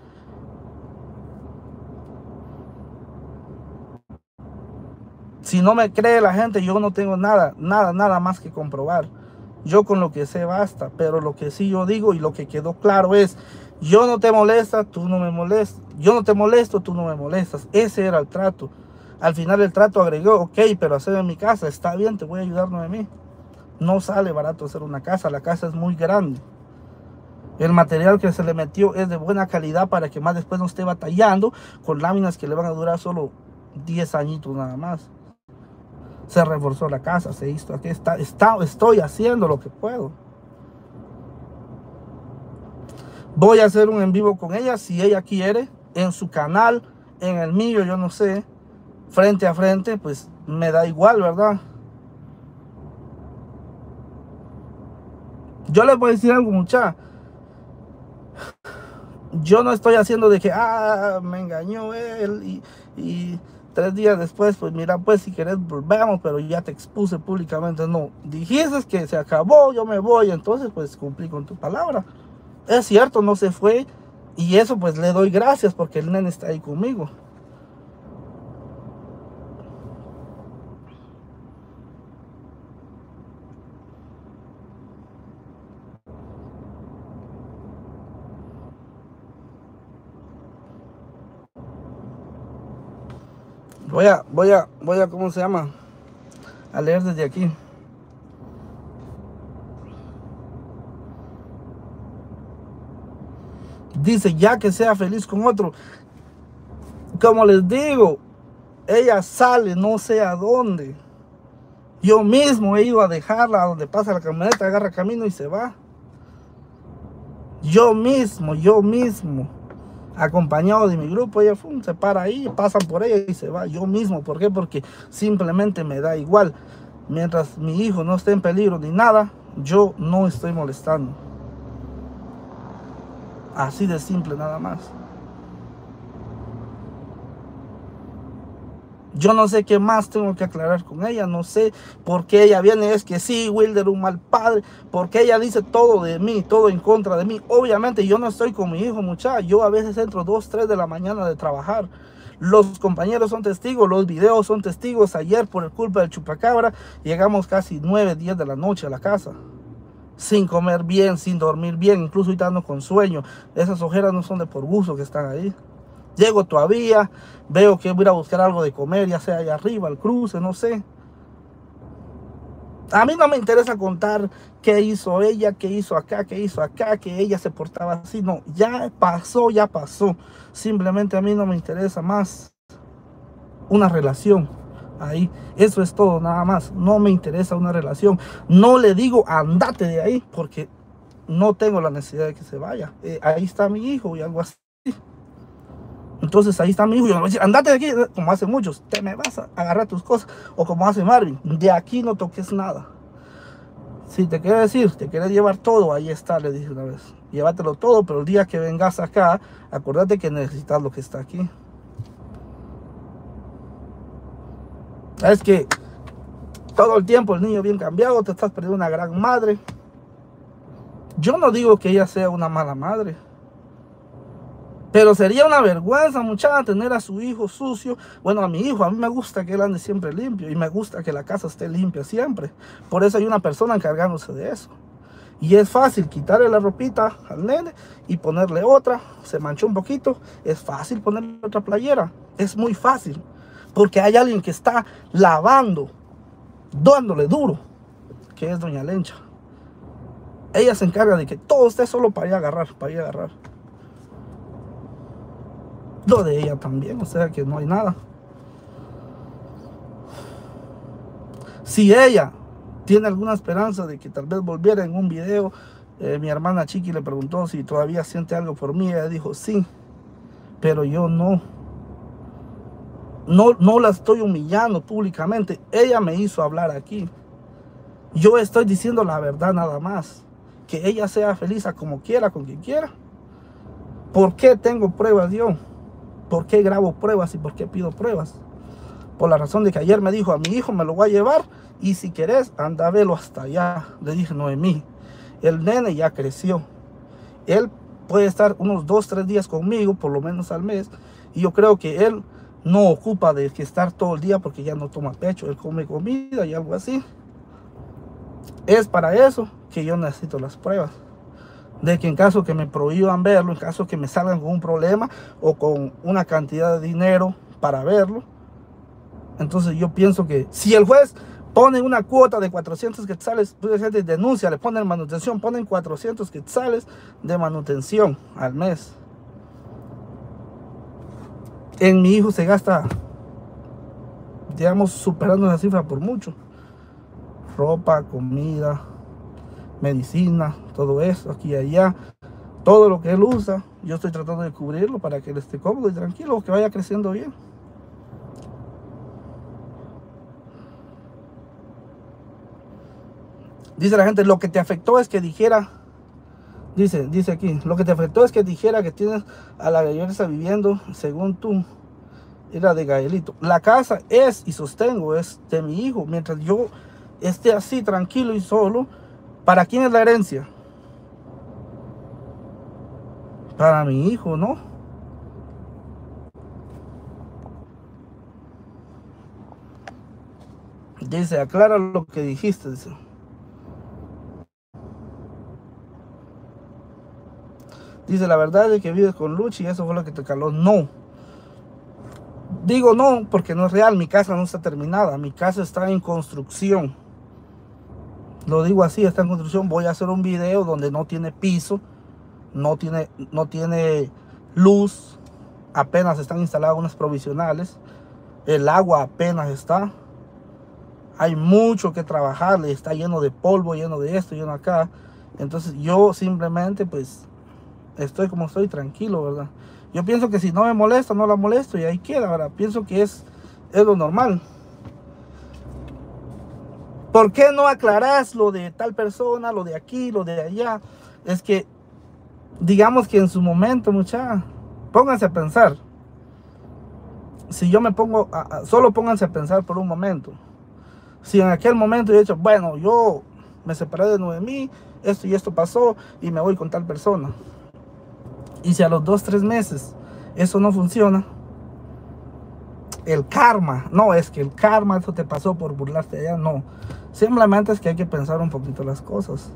Speaker 1: Si no me cree la gente, yo no tengo nada, nada, nada más que comprobar. Yo con lo que sé basta, pero lo que sí yo digo y lo que quedó claro es, yo no te molesta, tú no me molestas. Yo no te molesto, tú no me molestas. Ese era el trato. Al final el trato agregó, ok, pero hacer en mi casa, está bien, te voy a ayudar, Noemí. No sale barato hacer una casa, la casa es muy grande. El material que se le metió es de buena calidad para que más después no esté batallando con láminas que le van a durar solo diez añitos nada más. Se reforzó la casa, se hizo aquí, está, está, estoy haciendo lo que puedo. Voy a hacer un en vivo con ella si ella quiere, en su canal, en el mío, yo no sé, frente a frente, pues me da igual, ¿verdad? Yo les voy a decir algo, mucha. Yo no estoy haciendo de que, ah, me engañó él y, y tres días después, pues mira, pues si querés volvemos, pero ya te expuse públicamente. No, dijiste que se acabó, yo me voy, entonces pues cumplí con tu palabra. Es cierto, no se fue y eso pues le doy gracias porque el nene está ahí conmigo. Voy a, voy a, voy a, ¿cómo se llama? A leer desde aquí. Dice, ya que sea feliz con otro. Como les digo, ella sale no sé a dónde. Yo mismo he ido a dejarla donde pasa la camioneta, agarra camino y se va. Yo mismo, yo mismo, acompañado de mi grupo, ella fum, se para ahí, pasan por ella y se va. Yo mismo, ¿por qué? Porque simplemente me da igual. Mientras mi hijo no esté en peligro ni nada, yo no estoy molestando. Así de simple nada más. Yo no sé qué más tengo que aclarar con ella, no sé por qué ella viene, es que sí, Wilder un mal padre, porque ella dice todo de mí, todo en contra de mí. Obviamente yo no estoy con mi hijo, muchacha, yo a veces entro dos, tres de la mañana de trabajar. Los compañeros son testigos, los videos son testigos. Ayer por el culpa del chupacabra llegamos casi nueve, diez de la noche a la casa. Sin comer bien, sin dormir bien, incluso ahorita ando con sueño. Esas ojeras no son de por gusto que están ahí. Llego todavía, veo que voy a ir a buscar algo de comer, ya sea allá arriba, al cruce, no sé. A mí no me interesa contar qué hizo ella, qué hizo acá, qué hizo acá, que ella se portaba así. No, ya pasó, ya pasó. Simplemente a mí no me interesa más una relación ahí. Eso es todo, nada más. No me interesa una relación. No le digo andate de ahí porque no tengo la necesidad de que se vaya. Eh, ahí está mi hijo y algo así. Entonces ahí está mi hijo, yo no voy a decir, andate de aquí, como hacen muchos, te me vas a agarrar tus cosas, o como hace Marvin, de aquí no toques nada. Si te quiere decir, te quieres llevar todo, ahí está, le dije una vez, llévatelo todo, pero el día que vengas acá, acuérdate que necesitas lo que está aquí. Es que todo el tiempo el niño bien cambiado, te estás perdiendo una gran madre. Yo no digo que ella sea una mala madre, pero sería una vergüenza, muchacha, tener a su hijo sucio. Bueno, a mi hijo, a mí me gusta que él ande siempre limpio y me gusta que la casa esté limpia siempre. Por eso hay una persona encargándose de eso. Y es fácil quitarle la ropita al nene y ponerle otra. Se manchó un poquito, es fácil ponerle otra playera. Es muy fácil, porque hay alguien que está lavando, dándole duro, que es doña Lencha. Ella se encarga de que todo esté solo para ir a agarrar, para ir a agarrar. Lo de ella también, o sea que no hay nada. Si ella tiene alguna esperanza de que tal vez volviera en un video, eh, mi hermana Chiqui le preguntó si todavía siente algo por mí, ella dijo sí, pero yo no. No, no la estoy humillando públicamente, ella me hizo hablar aquí. Yo estoy diciendo la verdad nada más, que ella sea feliz a como quiera, con quien quiera. ¿Por qué tengo pruebas yo? ¿Por qué grabo pruebas y por qué pido pruebas? Por la razón de que ayer me dijo, a mi hijo me lo voy a llevar y si querés, anda a verlo hasta allá. Le dije, Noemí, el nene ya creció. Él puede estar unos dos, tres días conmigo, por lo menos al mes. Y yo creo que él no ocupa de que estar todo el día porque ya no toma pecho. Él come comida y algo así. Es para eso que yo necesito las pruebas. De que en caso que me prohíban verlo, en caso que me salgan con un problema o con una cantidad de dinero para verlo, entonces yo pienso que si el juez pone una cuota de cuatrocientos quetzales, pues gente denuncia, le ponen manutención, ponen cuatrocientos quetzales de manutención al mes. En mi hijo se gasta, digamos, superando esa cifra por mucho. Ropa, comida, medicina, todo eso, aquí y allá. Todo lo que él usa, yo estoy tratando de cubrirlo para que él esté cómodo y tranquilo, que vaya creciendo bien. Dice la gente, lo que te afectó es que dijera, dice, dice aquí, lo que te afectó es que dijera que tienes a la gallarza viviendo, según tú, era de Gaelito. La casa es y sostengo, es de mi hijo. Mientras yo esté así, tranquilo y solo, ¿para quién es la herencia? Para mi hijo, ¿no? Dice, aclara lo que dijiste, dice. Dice, la verdad es que vives con Luchi y eso fue lo que te caló. No. Digo no porque no es real, mi casa no está terminada, mi casa está en construcción. Lo digo así, está en construcción. Voy a hacer un video donde no tiene piso, no tiene, no tiene luz, apenas están instaladas unas provisionales, el agua apenas está. Hay mucho que trabajar, está lleno de polvo, lleno de esto, lleno acá. Entonces yo simplemente pues estoy como estoy, tranquilo, ¿verdad? Yo pienso que si no me molesta, no la molesto y ahí queda, ¿verdad? Pienso que es, es lo normal. ¿Por qué no aclarás lo de tal persona, lo de aquí, lo de allá? Es que, digamos que en su momento, mucha, pónganse a pensar. Si yo me pongo, a, a, solo pónganse a pensar por un momento. Si en aquel momento yo he dicho, bueno, yo me separé de Noemí, esto y esto pasó y me voy con tal persona. Y si a los dos, tres meses eso no funciona, el karma, no es que el karma, eso te pasó por burlarte de allá, no. Simplemente es que hay que pensar un poquito las cosas.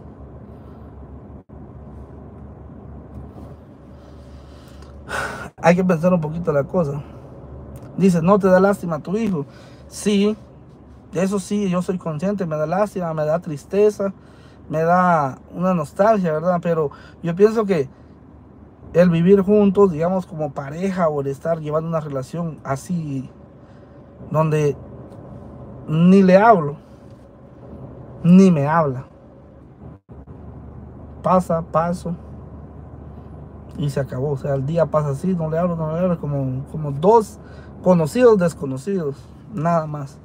Speaker 1: Hay que pensar un poquito la cosa. Dice, no te da lástima a tu hijo. Sí, de eso sí, yo soy consciente, me da lástima, me da tristeza, me da una nostalgia, ¿verdad? Pero yo pienso que el vivir juntos, digamos como pareja, o el estar llevando una relación así, donde ni le hablo, ni me habla, pasa, paso, y se acabó. O sea, el día pasa así, no le hablo, no le hablo, como, como dos conocidos desconocidos, nada más.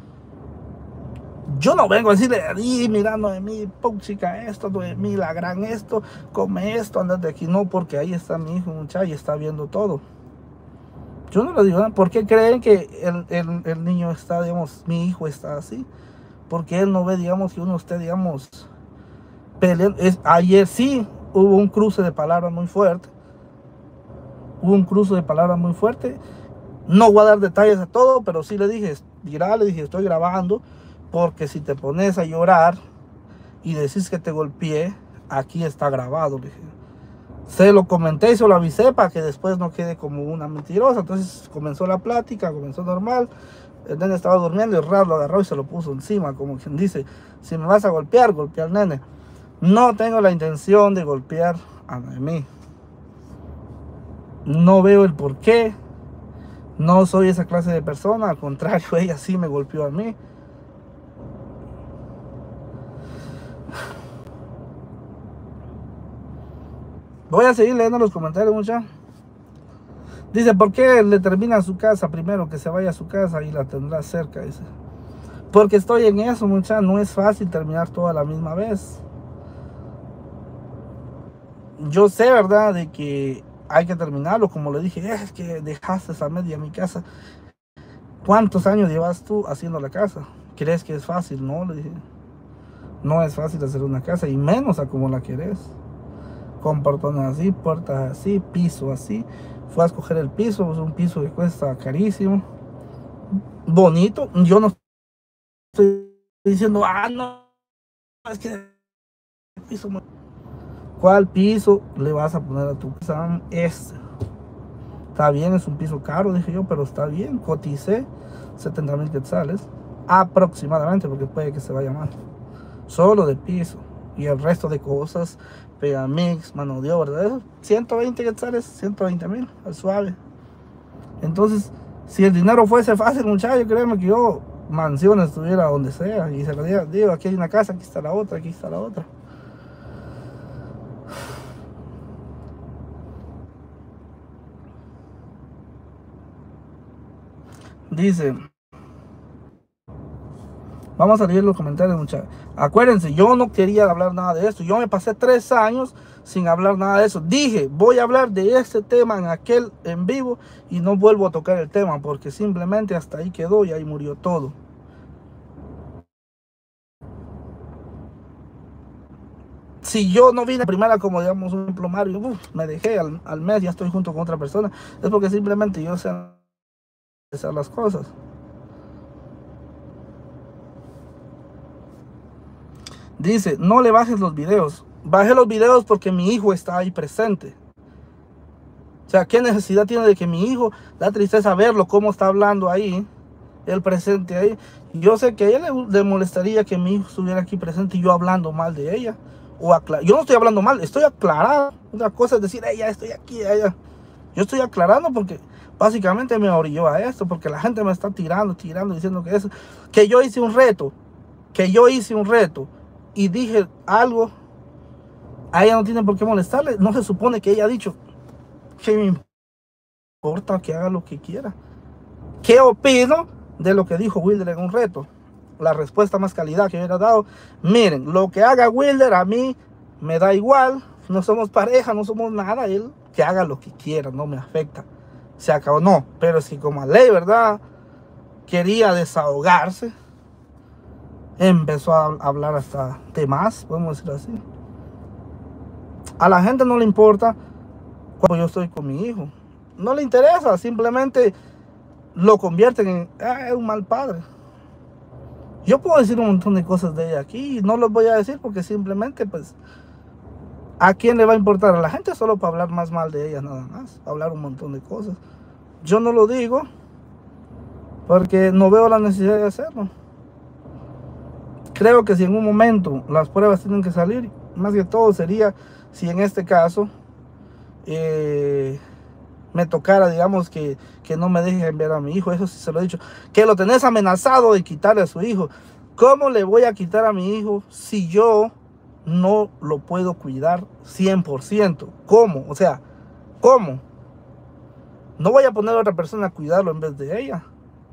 Speaker 1: Yo no vengo a decirle, y mirando de mí, chica esto, de mí, la gran esto, come esto, andate de aquí. No, porque ahí está mi hijo, muchacho, y está viendo todo. Yo no le digo nada. ¿Por qué creen que el, el, el niño está, digamos, mi hijo está así? Porque él no ve, digamos, que uno esté, digamos, peleando. Es, ayer sí hubo un cruce de palabras muy fuerte. Hubo un cruce de palabras muy fuerte. No voy a dar detalles a todo, pero sí le dije, dirá, le dije, estoy grabando, porque si te pones a llorar y decís que te golpeé, aquí está grabado, le dije. Se lo comenté y se lo avisé para que después no quede como una mentirosa. Entonces comenzó la plática, comenzó normal. El nene estaba durmiendo y Raz lo agarró y se lo puso encima, como quien dice, si me vas a golpear, golpea al nene. No tengo la intención de golpear a Noemí. No veo el por qué. No soy esa clase de persona, al contrario, ella sí me golpeó a mí. Voy a seguir leyendo los comentarios, mucha. Dice, ¿por qué le termina a su casa primero? Que se vaya a su casa y la tendrá cerca, dice. Porque estoy en eso, mucha. No es fácil terminar todo a la misma vez. Yo sé, ¿verdad? De que hay que terminarlo. Como le dije, es que dejaste a media mi casa. ¿Cuántos años llevas tú haciendo la casa? ¿Crees que es fácil? No, le dije. No es fácil hacer una casa, y menos a como la querés. Con portones así, puertas así, piso así. Fue a escoger el piso, es un piso que cuesta carísimo. Bonito. Yo no estoy diciendo, ah, no, es que el piso. ¿Cuál piso le vas a poner a tu casa? Este. Está bien, es un piso caro, dije yo, pero está bien. Coticé setenta mil quetzales aproximadamente, porque puede que se vaya mal. Solo de piso. Y el resto de cosas, pegamix, mano de obra, eso, ciento veinte quetzales, ciento veinte mil, al suave. Entonces, si el dinero fuese fácil, muchachos, créeme que yo, mansión estuviera donde sea, y se lo diga, digo, aquí hay una casa, aquí está la otra, aquí está la otra. Dice, vamos a leer los comentarios, muchachos. Acuérdense, yo no quería hablar nada de esto. Yo me pasé tres años sin hablar nada de eso. Dije, voy a hablar de este tema en aquel en vivo y no vuelvo a tocar el tema porque simplemente hasta ahí quedó y ahí murió todo. Si yo no vine primera como digamos un diplomario, uf, me dejé al, al mes, ya estoy junto con otra persona, es porque simplemente yo sé hacer las cosas. Dice, no le bajes los videos. Bajé los videos porque mi hijo está ahí presente. O sea, ¿qué necesidad tiene de que mi hijo, da tristeza verlo, cómo está hablando ahí, él presente ahí? Yo sé que a él le, le molestaría que mi hijo estuviera aquí presente y yo hablando mal de ella. O yo no estoy hablando mal, estoy aclarando. Una cosa es decir, ella, estoy aquí, ella. Yo estoy aclarando porque básicamente me orilló a esto, porque la gente me está tirando, tirando, diciendo que eso, que yo hice un reto, que yo hice un reto y dije algo, a ella no tiene por qué molestarle. No se supone que ella ha dicho, ¿qué me importa que haga lo que quiera? ¿Qué opino de lo que dijo Wilder en un reto? La respuesta más calidad que hubiera dado, miren, lo que haga Wilder a mí me da igual, no somos pareja, no somos nada, él que haga lo que quiera, no me afecta, se acabó. No, pero si como ley, ¿verdad?, quería desahogarse, empezó a hablar hasta de más, podemos decir así. A la gente no le importa cuando yo estoy con mi hijo, no le interesa, simplemente lo convierten en ah, es un mal padre. Yo puedo decir un montón de cosas de ella aquí y no los voy a decir porque simplemente, pues, ¿a quién le va a importar? A la gente solo para hablar más mal de ella, nada más, hablar un montón de cosas. Yo no lo digo porque no veo la necesidad de hacerlo. Creo que si en un momento las pruebas tienen que salir, más que todo sería si en este caso eh, me tocara, digamos, que, que no me dejen ver a mi hijo. Eso sí se lo he dicho, que lo tenés amenazado de quitarle a su hijo. ¿Cómo le voy a quitar a mi hijo si yo no lo puedo cuidar cien por ciento? ¿Cómo? O sea, ¿cómo? No voy a poner a otra persona a cuidarlo en vez de ella.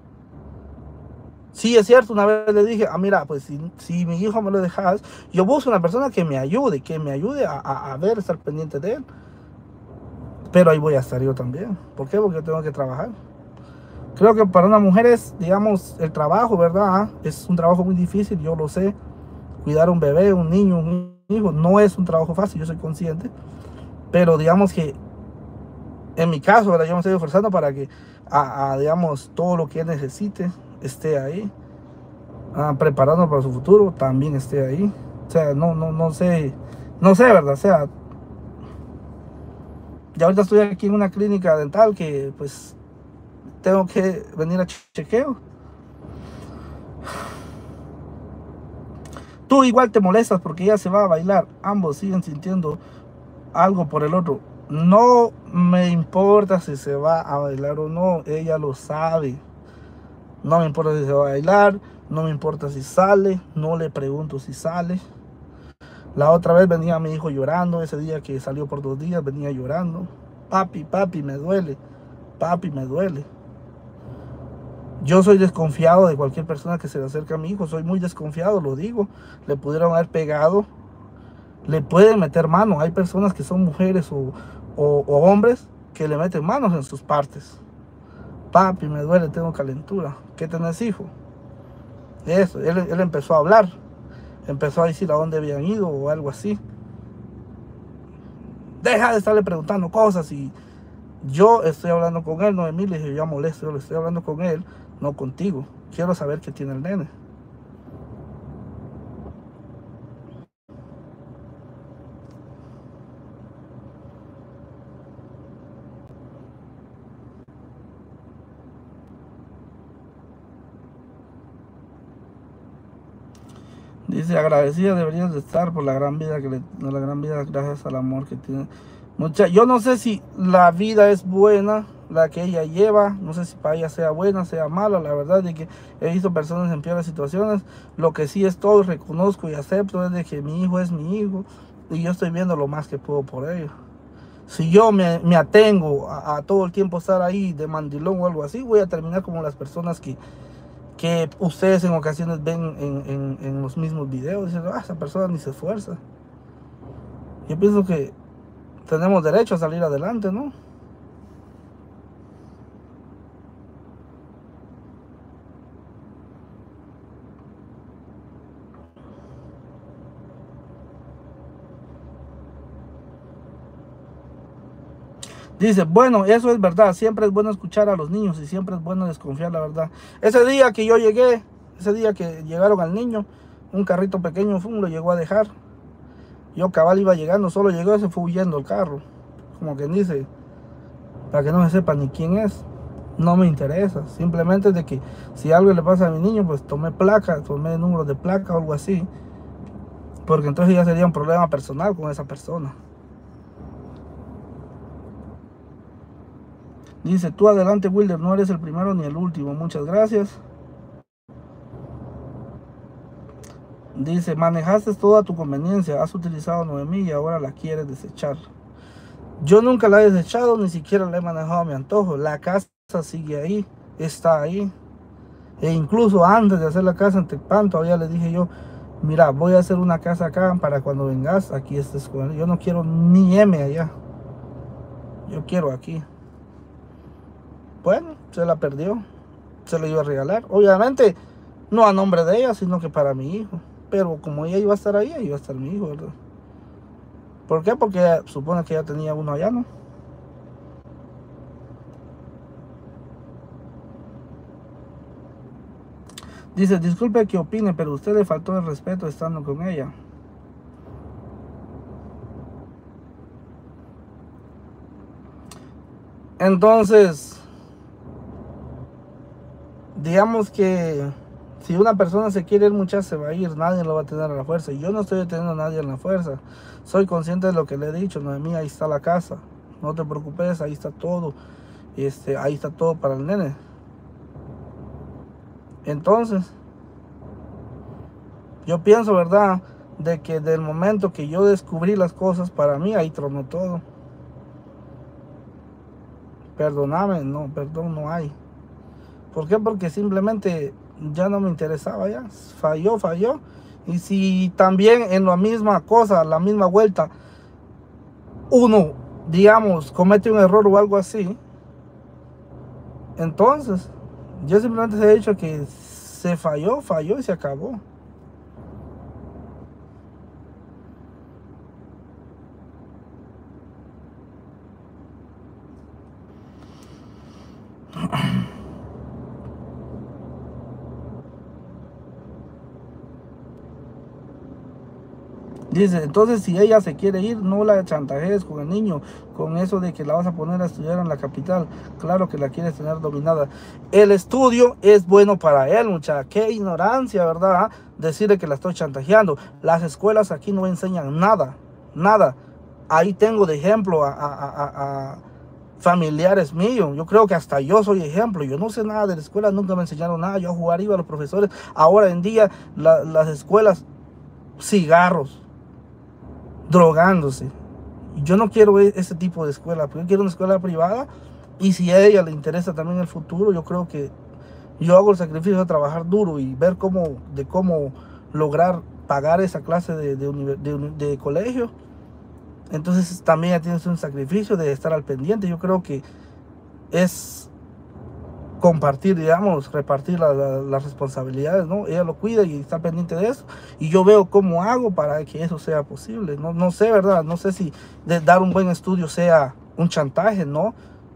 Speaker 1: Sí, es cierto, una vez le dije, ah, mira, pues si, si mi hijo me lo dejas, yo busco una persona que me ayude, que me ayude a, a, a ver, estar pendiente de él. Pero ahí voy a estar yo también. ¿Por qué? Porque tengo que trabajar. Creo que para una mujer es, digamos, el trabajo, ¿verdad? Es un trabajo muy difícil, yo lo sé. Cuidar un bebé, un niño, un hijo, no es un trabajo fácil, yo soy consciente. Pero digamos que, en mi caso, ¿verdad?, yo me estoy esforzando para que, a, a, digamos, todo lo que él necesite esté ahí. Ah, preparando para su futuro, también esté ahí. O sea, no, no, no sé, no sé, ¿verdad? O sea, ya ahorita estoy aquí en una clínica dental que, pues, tengo que venir a chequeo. Tú igual te molestas porque ella se va a bailar. Ambos siguen sintiendo algo por el otro. No me importa si se va a bailar o no. Ella lo sabe. No me importa si se va a bailar. No me importa si sale. No le pregunto si sale. La otra vez venía mi hijo llorando. Ese día que salió por dos días venía llorando. Papi, papi, me duele. Papi, me duele. Yo soy desconfiado de cualquier persona que se le acerque a mi hijo. Soy muy desconfiado, lo digo. Le pudieron haber pegado. Le pueden meter mano. Hay personas que son mujeres o, o, o hombres que le meten manos en sus partes. Papi, me duele, tengo calentura. ¿Qué tenés, hijo? Eso, él, él empezó a hablar. Empezó a decir a dónde habían ido o algo así. Deja de estarle preguntando cosas. Y yo estoy hablando con él, no de mí, le dije, ya molesto, yo le estoy hablando con él, no contigo. Quiero saber qué tiene el nene. Dice, agradecida deberías de estar por la gran vida que le, la gran vida gracias al amor que tiene. Mucha, yo no sé si la vida es buena, la que ella lleva, no sé si para ella sea buena, sea mala. La verdad es que he visto personas en peores situaciones. Lo que sí es todo, reconozco y acepto es de que mi hijo es mi hijo y yo estoy viendo lo más que puedo por ello. Si yo me, me atengo a, a todo el tiempo estar ahí de mandilón o algo así, voy a terminar como las personas que, que ustedes en ocasiones ven en, en, en los mismos videos, diciendo, ah, esa persona ni se esfuerza. Yo pienso que tenemos derecho a salir adelante, ¿no? Dice, bueno, eso es verdad, siempre es bueno escuchar a los niños y siempre es bueno desconfiar, la verdad. Ese día que yo llegué, ese día que llegaron al niño, un carrito pequeño, fum, lo llegó a dejar. Yo cabal iba llegando, solo llegó y se fue huyendo el carro. Como quien dice, para que no se sepa ni quién es, no me interesa. Simplemente de que si algo le pasa a mi niño, pues tomé placa, tomé número de placa o algo así. Porque entonces ya sería un problema personal con esa persona. Dice, tú adelante, Wilder, no eres el primero ni el último. Muchas gracias. Dice, manejaste todo a tu conveniencia. Has utilizado nueve mil y ahora la quieres desechar. Yo nunca la he desechado, ni siquiera la he manejado a mi antojo. La casa sigue ahí, está ahí. E incluso antes de hacer la casa en Tecpan, todavía le dije yo, mira, voy a hacer una casa acá para cuando vengas, aquí estés con él. Yo no quiero ni M allá. Yo quiero aquí. Bueno, se la perdió. Se la iba a regalar. Obviamente, no a nombre de ella, sino que para mi hijo. Pero como ella iba a estar ahí, iba a estar mi hijo, ¿verdad? ¿Por qué? Porque ella, supone que ya tenía uno allá, ¿no? Dice, disculpe que opine, pero usted le faltó el respeto estando con ella. Entonces, digamos que si una persona se quiere ir, mucha se va a ir, nadie lo va a tener a la fuerza. Y yo no estoy deteniendo a nadie en la fuerza. Soy consciente de lo que le he dicho, Noemí, ahí está la casa. No te preocupes, ahí está todo. Este, ahí está todo para el nene. Entonces, yo pienso, ¿verdad?, de que del momento que yo descubrí las cosas, para mí ahí tronó todo. Perdóname, no, perdón no hay. ¿Por qué? Porque simplemente ya no me interesaba ya. Falló, falló. Y si también en la misma cosa, la misma vuelta, uno, digamos, comete un error o algo así, entonces, yo simplemente he dicho que se falló, falló y se acabó. Dice, entonces si ella se quiere ir, no la chantajees con el niño, con eso de que la vas a poner a estudiar en la capital. Claro que la quieres tener dominada. El estudio es bueno para él, muchacha. Qué ignorancia, ¿verdad? Decirle que la estoy chantajeando. Las escuelas aquí no enseñan nada, nada. Ahí tengo de ejemplo a, a, a, a familiares míos. Yo creo que hasta yo soy ejemplo. Yo no sé nada de la escuela, nunca me enseñaron nada. Yo a jugar iba a los profesores. Ahora en día la, las escuelas, cigarros, drogándose. Yo no quiero ese tipo de escuela, porque yo quiero una escuela privada. Y si a ella le interesa también el futuro, yo creo que yo hago el sacrificio de trabajar duro y ver cómo, de cómo lograr pagar esa clase de, de, de, de colegio. Entonces también ya tienes un sacrificio de estar al pendiente. Yo creo que es compartir, digamos, repartir la, la, las responsabilidades, ¿no? Ella lo cuida y está pendiente de eso, y yo veo cómo hago para que eso sea posible. No, no sé, ¿verdad? No sé si de dar un buen estudio sea un chantaje, ¿no?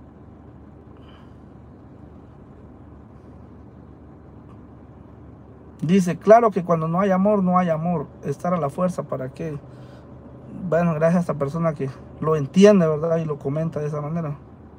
Speaker 1: Dice, claro que cuando no hay amor, no hay amor. Estar a la fuerza, ¿para qué? Bueno, gracias a esta persona que lo entiende, ¿verdad? Y lo comenta de esa manera.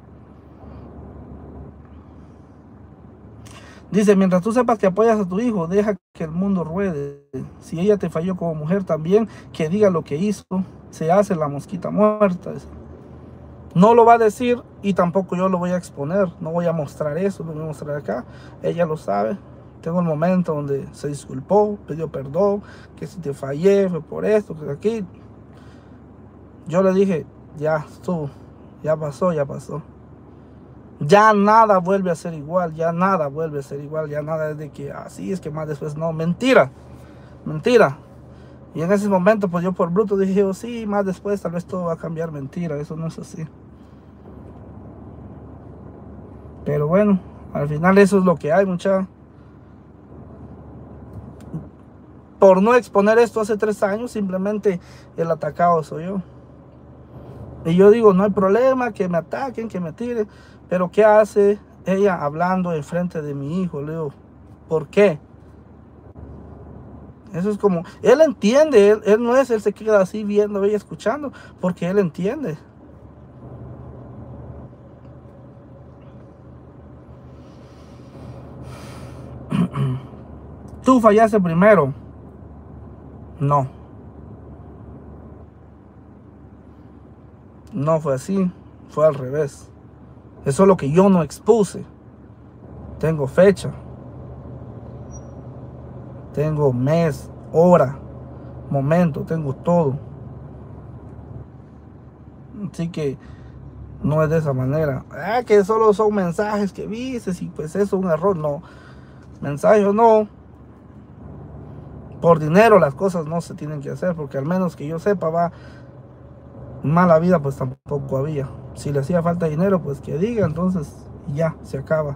Speaker 1: Dice, mientras tú sepas que apoyas a tu hijo, deja que el mundo ruede. Si ella te falló como mujer también, que diga lo que hizo. Se hace la mosquita muerta. No lo va a decir y tampoco yo lo voy a exponer. No voy a mostrar eso, lo voy a mostrar acá. Ella lo sabe. Tengo el momento donde se disculpó, pidió perdón, que si te fallé fue por esto, que aquí. Yo le dije, ya estuvo, ya pasó, ya pasó. Ya nada vuelve a ser igual, ya nada vuelve a ser igual, ya nada es de que así es que más después, no, mentira, mentira. Y en ese momento, pues yo por bruto dije, oh, sí, más después tal vez todo va a cambiar, mentira, eso no es así. Pero bueno, al final eso es lo que hay, mucha. Por no exponer esto hace tres años, simplemente el atacado soy yo. Y yo digo, no hay problema, que me ataquen, que me tiren. Pero ¿qué hace ella hablando enfrente de mi hijo? Le digo, ¿por qué? Eso es como, él entiende, él, él no es, él se queda así viendo y escuchando, porque él entiende. Tú fallaste primero. No, no fue así, fue al revés. Eso es lo que yo no expuse. Tengo fecha, tengo mes, hora, momento, tengo todo. Así que no es de esa manera. Ah, que solo son mensajes que viste y pues eso es un error. No, mensajes no. Por dinero las cosas no se tienen que hacer, porque al menos que yo sepa, va, mala vida pues tampoco había. Si le hacía falta dinero, pues que diga, entonces ya, se acaba.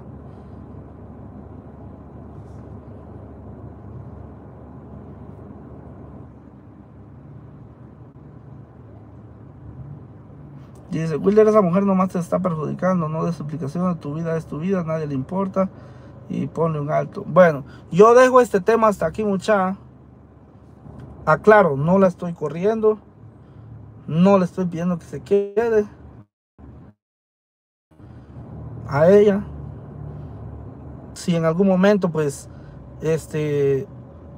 Speaker 1: Dice, Wilder, esa mujer nomás te está perjudicando, no des explicación, de tu vida es tu vida, a nadie le importa, y pone un alto. Bueno, yo dejo este tema hasta aquí, mucha. Aclaro, no la estoy corriendo, no le estoy pidiendo que se quede a ella. Si en algún momento, pues, este...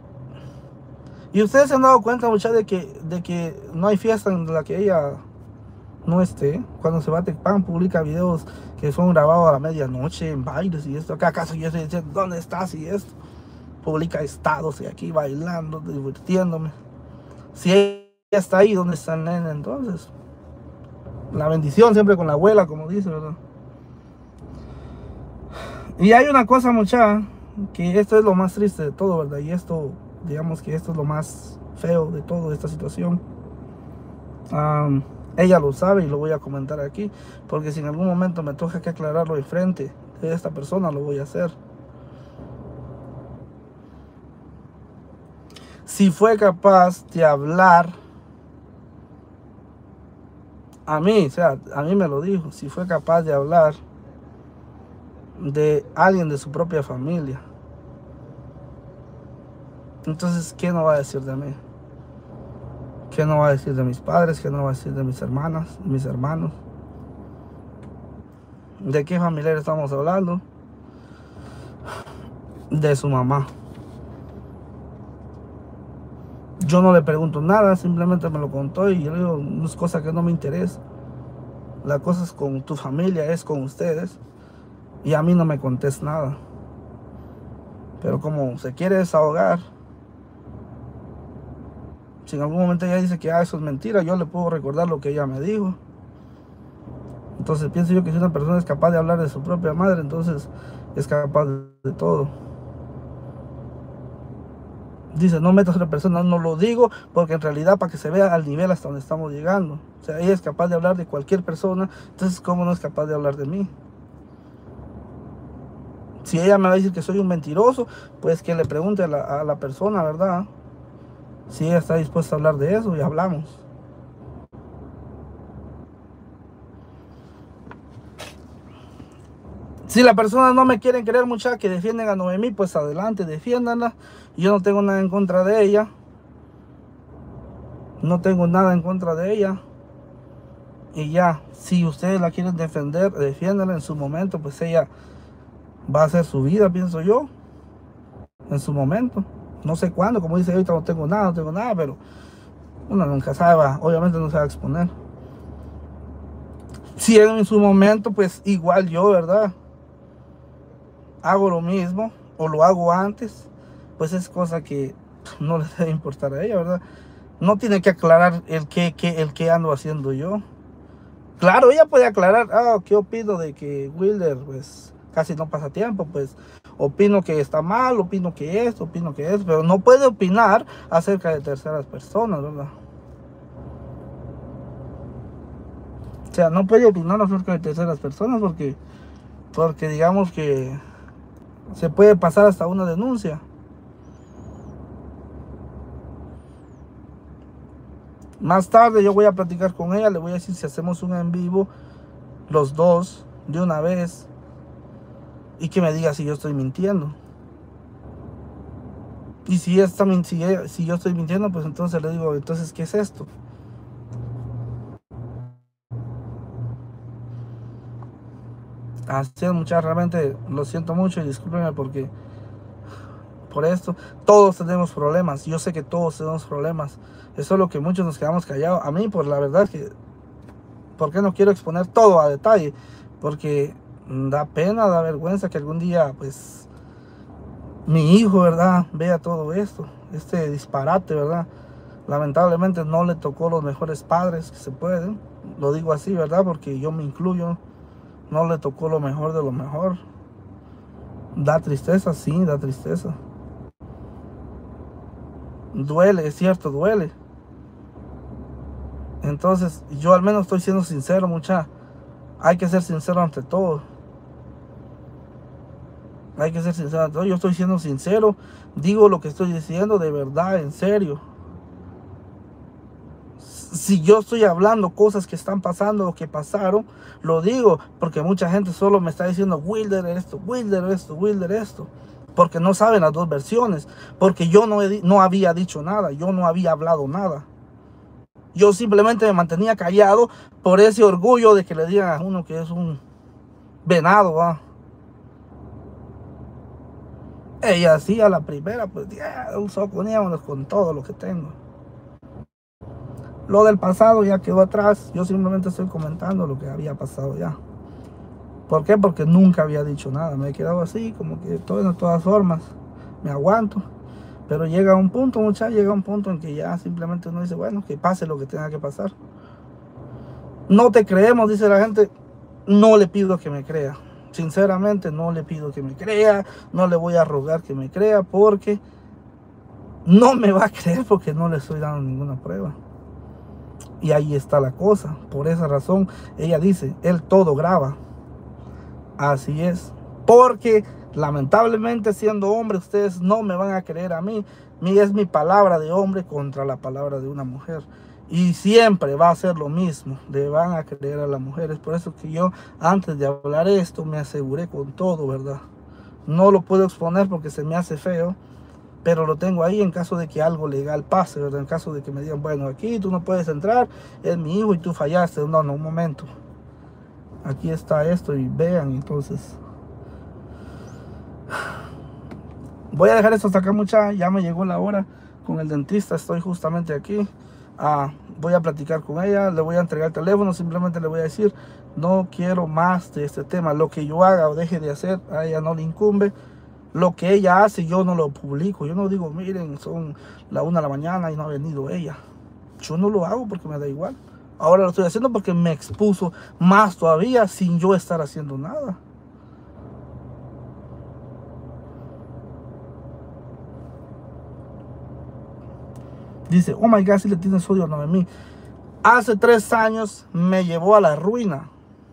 Speaker 1: Y ustedes se han dado cuenta, muchachos, de que, de que no hay fiesta en la que ella no esté. Cuando se va a Tecpan, publica videos que son grabados a la medianoche en bailes y esto. Acá acaso yo estoy diciendo, ¿dónde estás? Y esto. Publica estados y aquí bailando, divirtiéndome. Si ella está ahí, ¿dónde está el nene entonces? La bendición siempre con la abuela, como dice, ¿verdad? Y hay una cosa, muchacha, que esto es lo más triste de todo, ¿verdad? Y esto, digamos que esto es lo más feo de toda esta situación. Um, ella lo sabe y lo voy a comentar aquí, porque si en algún momento me toca que aclararlo de frente de esta persona, lo voy a hacer. Si fue capaz de hablar a mí, o sea, a mí me lo dijo, si fue capaz de hablar de alguien de su propia familia, entonces, ¿qué no va a decir de mí? ¿Qué no va a decir de mis padres? ¿Qué no va a decir de mis hermanas, mis hermanos? ¿De qué familiar estamos hablando? De su mamá. Yo no le pregunto nada, simplemente me lo contó y yo le digo, no es cosa que no me interesa. La cosa es con tu familia, es con ustedes. Y a mí no me contés nada. Pero como se quiere desahogar, si en algún momento ella dice que ah, eso es mentira, yo le puedo recordar lo que ella me dijo. Entonces pienso yo que si una persona es capaz de hablar de su propia madre, entonces es capaz de todo. Dice, no metas a otra persona, no lo digo porque en realidad para que se vea al nivel hasta donde estamos llegando. O sea, ella es capaz de hablar de cualquier persona, entonces ¿cómo no es capaz de hablar de mí? Si ella me va a decir que soy un mentiroso, pues que le pregunte a la, a la persona, ¿verdad? Si ella está dispuesta a hablar de eso y hablamos. Si la persona no me quiere creer, mucha que defienden a Noemí, pues adelante, defiéndanla. Yo no tengo nada en contra de ella. No tengo nada en contra de ella. Y ya, si ustedes la quieren defender, defiéndanla en su momento, pues ella va a hacer su vida, pienso yo. En su momento. No sé cuándo, como dice ahorita no tengo nada, no tengo nada, pero uno nunca sabe, obviamente no se va a exponer. Si en su momento, pues igual yo, ¿verdad? Hago lo mismo o lo hago antes, pues es cosa que no le debe importar a ella, ¿verdad? No tiene que aclarar el que, que, el que ando haciendo yo. Claro, ella puede aclarar, ah, ¿qué opino de que Wilder pues casi no pasa tiempo? Pues opino que está mal, opino que esto, opino que eso, pero no puede opinar acerca de terceras personas, ¿verdad? O sea, no puede opinar acerca de terceras personas porque, porque digamos que se puede pasar hasta una denuncia. Más tarde yo voy a platicar con ella, le voy a decir si hacemos un en vivo, los dos, de una vez, y que me diga si yo estoy mintiendo. Y si, esta, si, si yo estoy mintiendo, pues entonces le digo, entonces, ¿qué es esto? Así es, muchachos, realmente lo siento mucho y discúlpenme porque por esto, todos tenemos problemas, yo sé que todos tenemos problemas, eso es lo que muchos nos quedamos callados. A mí, pues la verdad es que, ¿por qué no quiero exponer todo a detalle? Porque da pena, da vergüenza que algún día, pues, mi hijo, ¿verdad?, vea todo esto, este disparate, ¿verdad? Lamentablemente no le tocó los mejores padres que se pueden, lo digo así, ¿verdad?, porque yo me incluyo, no le tocó lo mejor de lo mejor. Da tristeza, sí, da tristeza. Duele, es cierto, duele. Entonces, yo al menos estoy siendo sincero, mucha. Hay que ser sincero ante todo. Hay que ser sincero ante todo. Yo estoy siendo sincero. Digo lo que estoy diciendo de verdad, en serio. Si yo estoy hablando cosas que están pasando o que pasaron, lo digo porque mucha gente solo me está diciendo Wilder esto, Wilder esto, Wilder esto. Porque no saben las dos versiones. Porque yo no, he, no había dicho nada. Yo no había hablado nada. Yo simplemente me mantenía callado por ese orgullo de que le digan a uno que es un venado, ¿va? Ella sí, a la primera, pues ya, un soconíamos con todo lo que tengo. Lo del pasado ya quedó atrás. Yo simplemente estoy comentando lo que había pasado ya. ¿Por qué? Porque nunca había dicho nada. Me he quedado así, como que todo de todas formas. Me aguanto. Pero llega un punto, muchachos, llega un punto en que ya simplemente uno dice, bueno, que pase lo que tenga que pasar. No te creemos, dice la gente. No le pido que me crea. Sinceramente, no le pido que me crea. No le voy a rogar que me crea porque no me va a creer porque no le estoy dando ninguna prueba. Y ahí está la cosa. Por esa razón, ella dice, él todo graba. Así es. Porque lamentablemente, siendo hombre, ustedes no me van a creer a mí. Mi es mi palabra de hombre contra la palabra de una mujer. Y siempre va a ser lo mismo. Le van a creer a las mujeres. Por eso que yo, antes de hablar esto, me aseguré con todo, ¿verdad? No lo puedo exponer porque se me hace feo. Pero lo tengo ahí en caso de que algo legal pase, ¿verdad? En caso de que me digan, bueno, aquí tú no puedes entrar, es mi hijo y tú fallaste. No, no, un momento. Aquí está esto y vean, entonces. Voy a dejar esto hasta acá, mucha. Ya me llegó la hora con el dentista, estoy justamente aquí. Ah, voy a platicar con ella, le voy a entregar el teléfono, simplemente le voy a decir, no quiero más de este tema. Lo que yo haga o deje de hacer, a ella no le incumbe. Lo que ella hace, yo no lo publico. Yo no digo, miren, son la una de la mañana y no ha venido ella. Yo no lo hago porque me da igual. Ahora lo estoy haciendo porque me expuso más todavía sin yo estar haciendo nada. Dice, oh my God, si le tienes odio a Noemí. Hace tres años me llevó a la ruina.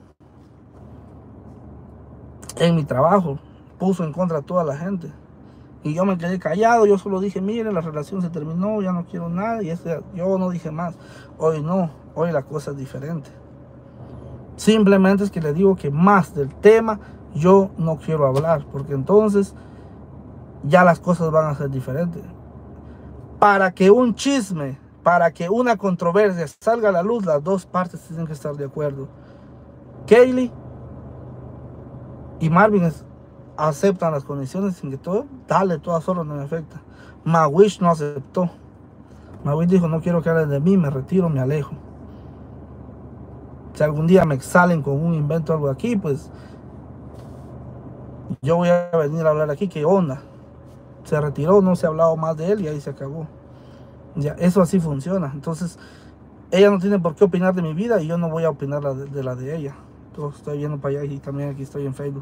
Speaker 1: En mi trabajo puso en contra a toda la gente. Y yo me quedé callado, yo solo dije, mire, la relación se terminó, ya no quiero nada. Y este, yo no dije más. Hoy no, hoy la cosa es diferente. Simplemente es que le digo que más del tema yo no quiero hablar. Porque entonces ya las cosas van a ser diferentes. Para que un chisme, para que una controversia salga a la luz, las dos partes tienen que estar de acuerdo. Kaylee y Marvin es, aceptan las condiciones sin que todo, dale, todas solas no me afecta. Mawish no aceptó. Mawish dijo, no quiero que hablen de mí, me retiro, me alejo. Si algún día me salen con un invento o algo aquí, pues yo voy a venir a hablar aquí, ¿qué onda? Se retiró, no se ha hablado más de él y ahí se acabó. Ya, eso así funciona. Entonces, ella no tiene por qué opinar de mi vida y yo no voy a opinar la de, de la de ella. Entonces estoy viendo para allá y también aquí estoy en Facebook.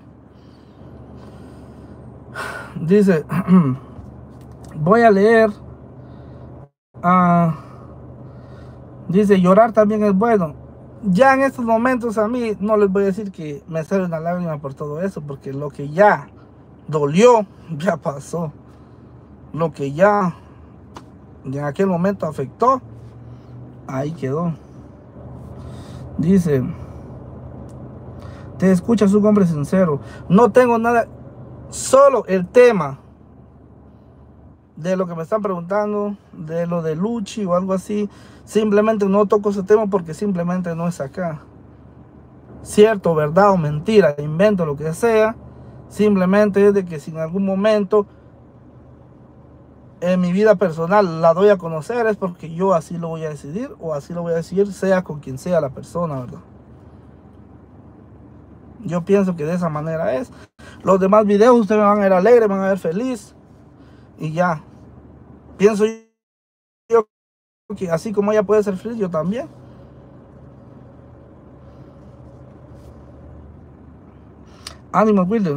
Speaker 1: Dice, voy a leer. Uh, dice, llorar también es bueno. Ya en estos momentos a mí no les voy a decir que me sale una lágrima por todo eso, porque lo que ya dolió, ya pasó. Lo que ya en aquel momento afectó, ahí quedó. Dice, te escuchas un hombre sincero. No tengo nada, solo el tema de lo que me están preguntando, de lo de Luchi o algo así. Simplemente no toco ese tema porque simplemente no es acá. Cierto, verdad o mentira, invento lo que sea. Simplemente es de que si en algún momento en mi vida personal la doy a conocer, es porque yo así lo voy a decidir, o así lo voy a decir, sea con quien sea la persona, ¿verdad? Yo pienso que de esa manera es. Los demás videos ustedes van a ver alegre, van a ver feliz, y ya. Pienso yo que así como ella puede ser feliz, yo también. Ánimo, Wilder.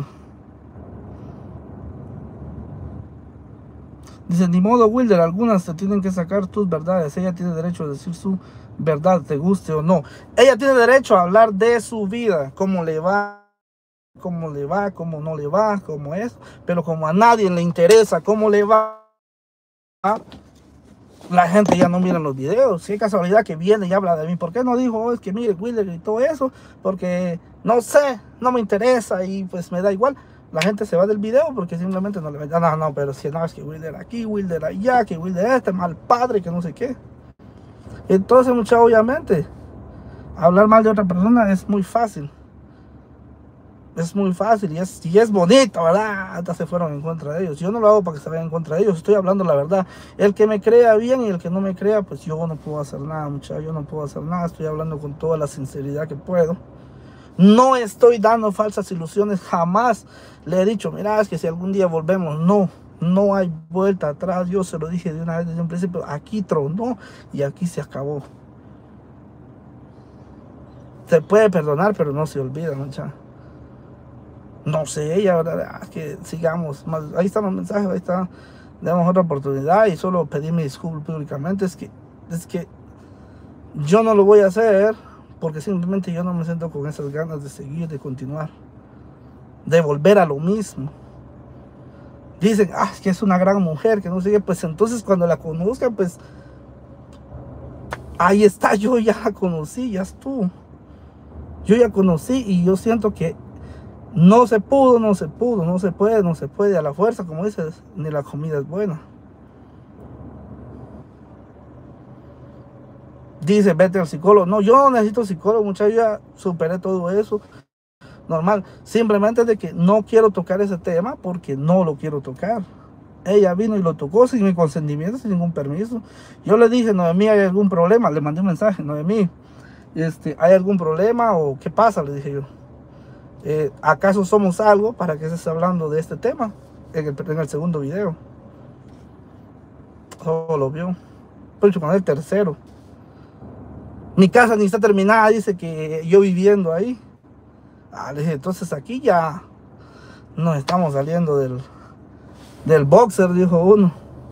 Speaker 1: Dice, ni modo, Wilder, algunas te tienen que sacar tus verdades. Ella tiene derecho a decir su verdad, te guste o no. Ella tiene derecho a hablar de su vida, cómo le va, cómo le va, cómo no le va, cómo es. Pero como a nadie le interesa cómo le va, la gente ya no mira los videos. Si hay casualidad que viene y habla de mí, ¿por qué no dijo, oh, es que mire, Wilder y todo eso? Porque no sé, no me interesa y pues me da igual. La gente se va del video porque simplemente no le ve. No, no, pero si no, es que Wilder aquí, Wilder allá, que Wilder este, mal padre, que no sé qué. Entonces, muchachos, obviamente, hablar mal de otra persona es muy fácil. Es muy fácil y es, y es bonito, ¿verdad? Hasta se fueron en contra de ellos. Yo no lo hago para que se vayan en contra de ellos. Estoy hablando la verdad. El que me crea bien y el que no me crea, pues yo no puedo hacer nada, muchachos. Yo no puedo hacer nada. Estoy hablando con toda la sinceridad que puedo. No estoy dando falsas ilusiones, jamás le he dicho, mira, es que si algún día volvemos, no, no hay vuelta atrás. Yo se lo dije de una vez desde un principio, aquí tronó y aquí se acabó. Se puede perdonar, pero no se olvida, muchacha. No sé, ella, ¿verdad? Es que sigamos, ahí están los mensajes, ahí está, demos otra oportunidad y solo pedirme disculpas públicamente. Es que, es que yo no lo voy a hacer. Porque simplemente yo no me siento con esas ganas de seguir, de continuar, de volver a lo mismo. Dicen, ah, es que es una gran mujer, que no sé qué. Pues entonces cuando la conozcan, pues ahí está, yo ya la conocí, ya estuvo. Yo ya conocí y yo siento que no se pudo, no se pudo, no se puede, no se puede. A la fuerza, como dices, ni la comida es buena. Dice, vete al psicólogo. No, yo no necesito psicólogo, muchachos, ya superé todo eso. Normal, simplemente de que no quiero tocar ese tema porque no lo quiero tocar. Ella vino y lo tocó sin mi consentimiento, sin ningún permiso. Yo le dije, Noemí, ¿hay algún problema? Le mandé un mensaje, Noemí, este, ¿hay algún problema o qué pasa? Le dije yo. Eh, ¿Acaso somos algo para que estés hablando de este tema en el, en el segundo video? Solo lo vio. Pues con el tercero. Mi casa ni está terminada, dice que yo viviendo ahí. Ah, le dije, entonces aquí ya nos estamos saliendo del, del boxer, dijo uno.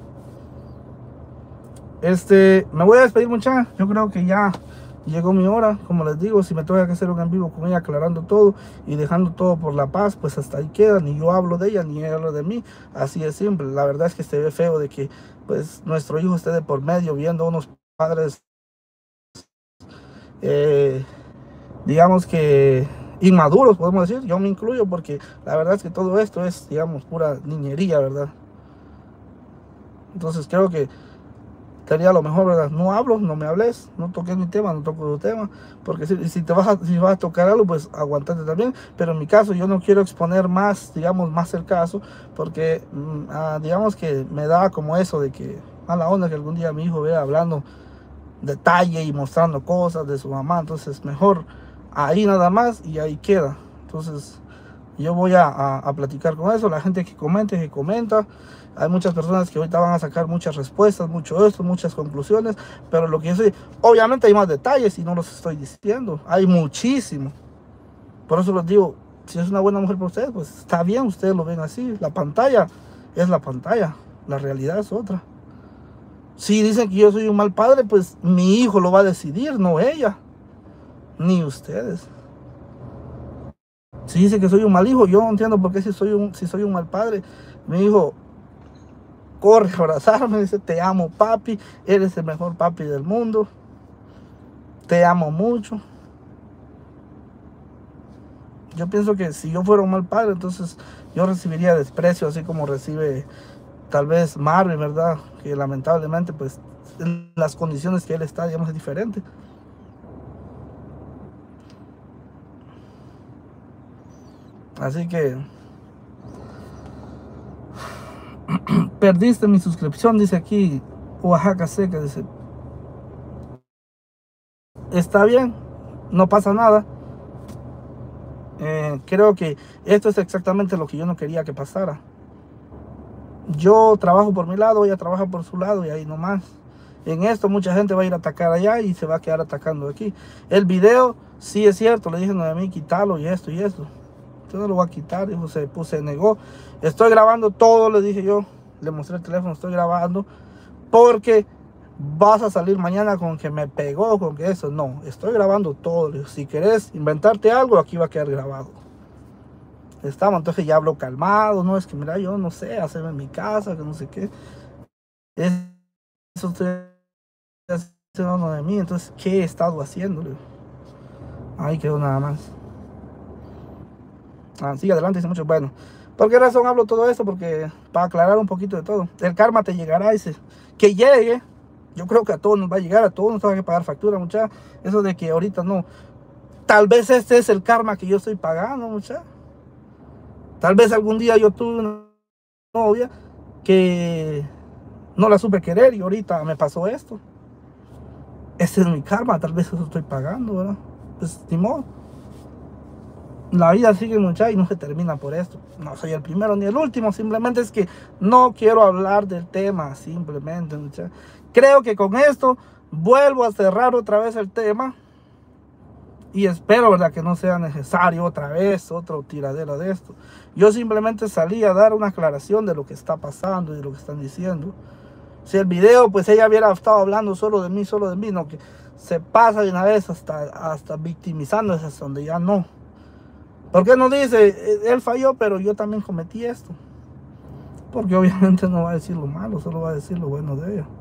Speaker 1: Este, me voy a despedir, muchachos. Yo creo que ya llegó mi hora. Como les digo, si me toca que hacer un en vivo con ella, aclarando todo y dejando todo por la paz, pues hasta ahí queda. Ni yo hablo de ella, ni ella habla de mí. Así es simple. La verdad es que se ve feo de que pues nuestro hijo esté de por medio viendo a unos padres eh, digamos que inmaduros, podemos decir. Yo me incluyo porque la verdad es que todo esto es, digamos, pura niñería, ¿verdad? Entonces creo que sería lo mejor, ¿verdad? No hablo, no me hables, no toques mi tema, no toco tu tema, porque si, si te vas a, si vas a tocar algo, pues aguantate también. Pero en mi caso yo no quiero exponer más, digamos, más el caso, porque uh, digamos que me da como eso de que a la onda que algún día mi hijo vea hablando detalle y mostrando cosas de su mamá. Entonces mejor ahí nada más y ahí queda. Entonces Yo voy a, a, a platicar con eso, la gente que comente, que comenta. Hay muchas personas que ahorita van a sacar muchas respuestas, mucho esto, muchas conclusiones, pero lo que yo sé, obviamente hay más detalles y no los estoy diciendo, hay muchísimo. Por eso les digo, si es una buena mujer para ustedes, pues está bien, ustedes lo ven así. La pantalla es la pantalla, la realidad es otra. Si dicen que yo soy un mal padre, pues mi hijo lo va a decidir, no ella, ni ustedes. Si dice que soy un mal hijo, yo no entiendo por qué si soy un, si soy un mal padre. Mi hijo corre a abrazarme, dice, te amo papi, eres el mejor papi del mundo, te amo mucho. Yo pienso que si yo fuera un mal padre, entonces yo recibiría desprecio, así como recibe tal vez Marvin, ¿verdad? Que lamentablemente, pues, en las condiciones que él está, digamos, es diferente. Así que perdiste mi suscripción, dice aquí Oaxaca Seca, dice, está bien, no pasa nada. Eh, creo que esto es exactamente lo que yo no quería que pasara. Yo trabajo por mi lado, ella trabaja por su lado y ahí nomás. En esto mucha gente va a ir a atacar allá y se va a quedar atacando aquí. El video, sí es cierto, le dije a mí quitarlo y esto y esto. Yo no lo voy a quitar, dijo, se, pues, se negó. Estoy grabando todo, le dije yo. Le mostré el teléfono, estoy grabando. Porque vas a salir mañana con que me pegó, con que eso. No, estoy grabando todo. Le digo, si querés inventarte algo, aquí va a quedar grabado. Estamos, entonces ya hablo calmado. No, es que mira, yo no sé, hacerme en mi casa, que no sé qué. Eso estoy haciendo de mí. Entonces, ¿qué he estado haciendo? Le digo, ahí quedó nada más. Ah, sigue adelante, dice mucho. Bueno, ¿por qué razón hablo todo esto? Porque para aclarar un poquito de todo. El karma te llegará, dice. Que llegue. Yo creo que a todos nos va a llegar, a todos nos va a que pagar factura, mucha. Eso de que ahorita no. Tal vez este es el karma que yo estoy pagando, mucha. Tal vez algún día yo tuve una novia que no la supe querer y ahorita me pasó esto. Ese es mi karma, tal vez eso estoy pagando, ¿verdad? Pues ni modo. La vida sigue, mucha, y no se termina por esto. No soy el primero ni el último, simplemente es que no quiero hablar del tema, simplemente, mucha. Creo que con esto vuelvo a cerrar otra vez el tema y espero, verdad, que no sea necesario otra vez otro tiradero de esto. Yo simplemente salí a dar una aclaración de lo que está pasando y de lo que están diciendo. Si el video, pues ella hubiera estado hablando solo de mí, solo de mí, no, que se pasa de una vez hasta, hasta victimizándose hasta donde ya no. ¿Por qué no dice, él falló, pero yo también cometí esto? Porque obviamente no va a decir lo malo, solo va a decir lo bueno de ella.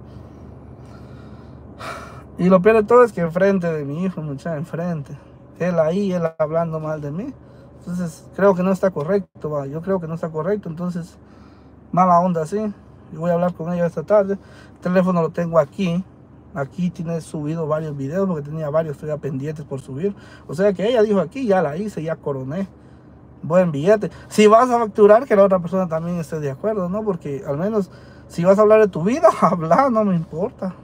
Speaker 1: Y lo peor de todo es que enfrente de mi hijo, muchacha, enfrente. Él ahí, él hablando mal de mí. Entonces, creo que no está correcto, va. Yo creo que no está correcto, entonces, mala onda, así. Yo voy a hablar con ella esta tarde. El teléfono lo tengo aquí. Aquí tiene subido varios videos porque tenía varios todavía pendientes por subir. O sea que ella dijo aquí, ya la hice, ya coroné. Buen billete. Si vas a facturar, que la otra persona también esté de acuerdo, ¿no? Porque al menos si vas a hablar de tu vida, habla, no me importa.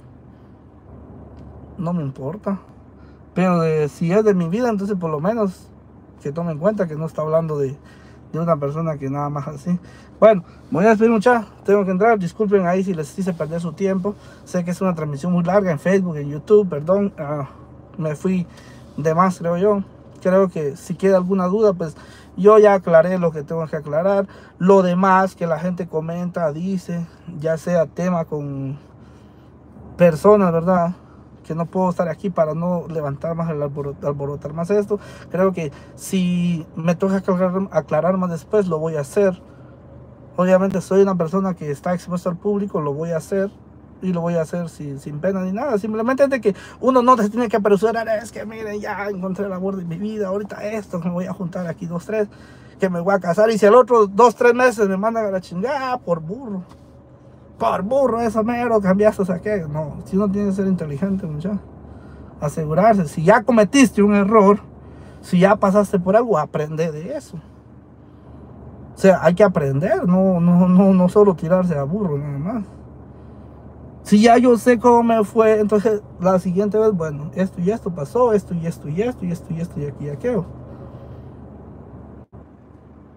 Speaker 1: No me importa. Pero de, si es de mi vida, entonces por lo menos que tome en cuenta que no está hablando de, de una persona que nada más así. Bueno, me voy a despedir, muchachos. Tengo que entrar. Disculpen ahí si les hice perder su tiempo. Sé que es una transmisión muy larga en Facebook, en YouTube. Perdón, uh, me fui de más, creo yo. Creo que si queda alguna duda, pues yo ya aclaré lo que tengo que aclarar. Lo demás que la gente comenta, dice, ya sea tema con personas, ¿verdad? Que no puedo estar aquí para no levantar más el alborotar, alborotar más esto. Creo que si me toca aclarar, aclarar más después, lo voy a hacer. Obviamente soy una persona que está expuesta al público, lo voy a hacer. Y lo voy a hacer sin, sin pena ni nada. Simplemente es de que uno no se tiene que apresurar. Es que miren, ya encontré el amor de mi vida. Ahorita esto, me voy a juntar aquí dos, tres. Que me voy a casar. Y si el otro dos, tres meses me mandan a la chingada, por burro. Por burro, eso mero, cambiaste aquello. No, si uno tiene que ser inteligente, muchachos. Asegurarse. Si ya cometiste un error, si ya pasaste por algo, aprende de eso. O sea, hay que aprender. No, no, no, no solo tirarse a burro, nada más. Si ya yo sé cómo me fue, entonces la siguiente vez, bueno, esto y esto pasó, esto y esto y esto y esto y esto y aquí y aquello.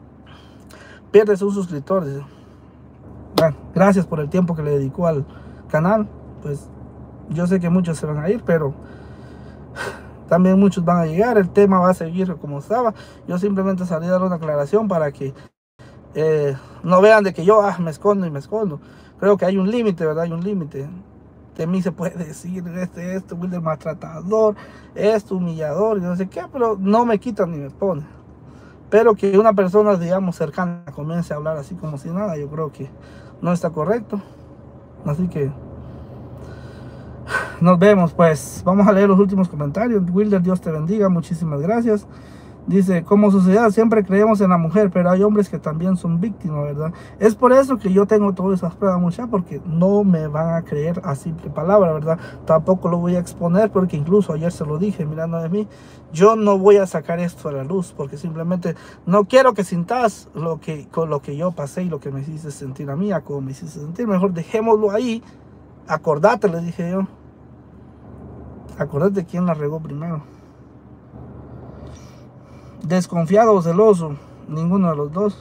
Speaker 1: pierdes un suscriptor. Dice. Bueno, gracias por el tiempo que le dedicó al canal. Pues yo sé que muchos se van a ir, pero también muchos van a llegar. El tema va a seguir como estaba. Yo simplemente salí a dar una aclaración para que eh, no vean de que yo ah, me escondo y me escondo. Creo que hay un límite, ¿verdad? Hay un límite. De mí se puede decir este, esto, Wilder maltratador, esto, humillador, y no sé qué, pero no me quitan ni me ponen. Pero que una persona, digamos, cercana comience a hablar así como si nada, yo creo que no está correcto. Así que nos vemos, pues. Vamos a leer los últimos comentarios. Wilder, Dios te bendiga, muchísimas gracias. Dice, como sociedad siempre creemos en la mujer, pero hay hombres que también son víctimas, ¿verdad? Es por eso que yo tengo todas esas pruebas, muchachos, porque no me van a creer a simple palabra, ¿verdad? Tampoco lo voy a exponer, porque incluso ayer se lo dije, mirando de mí, yo no voy a sacar esto a la luz, porque simplemente no quiero que sintas lo que, con lo que yo pasé y lo que me hiciste sentir a mí, a cómo me hiciste sentir. Mejor dejémoslo ahí. Acordate, le dije yo. Acordate quién la regó primero. Desconfiado o celoso, ninguno de los dos.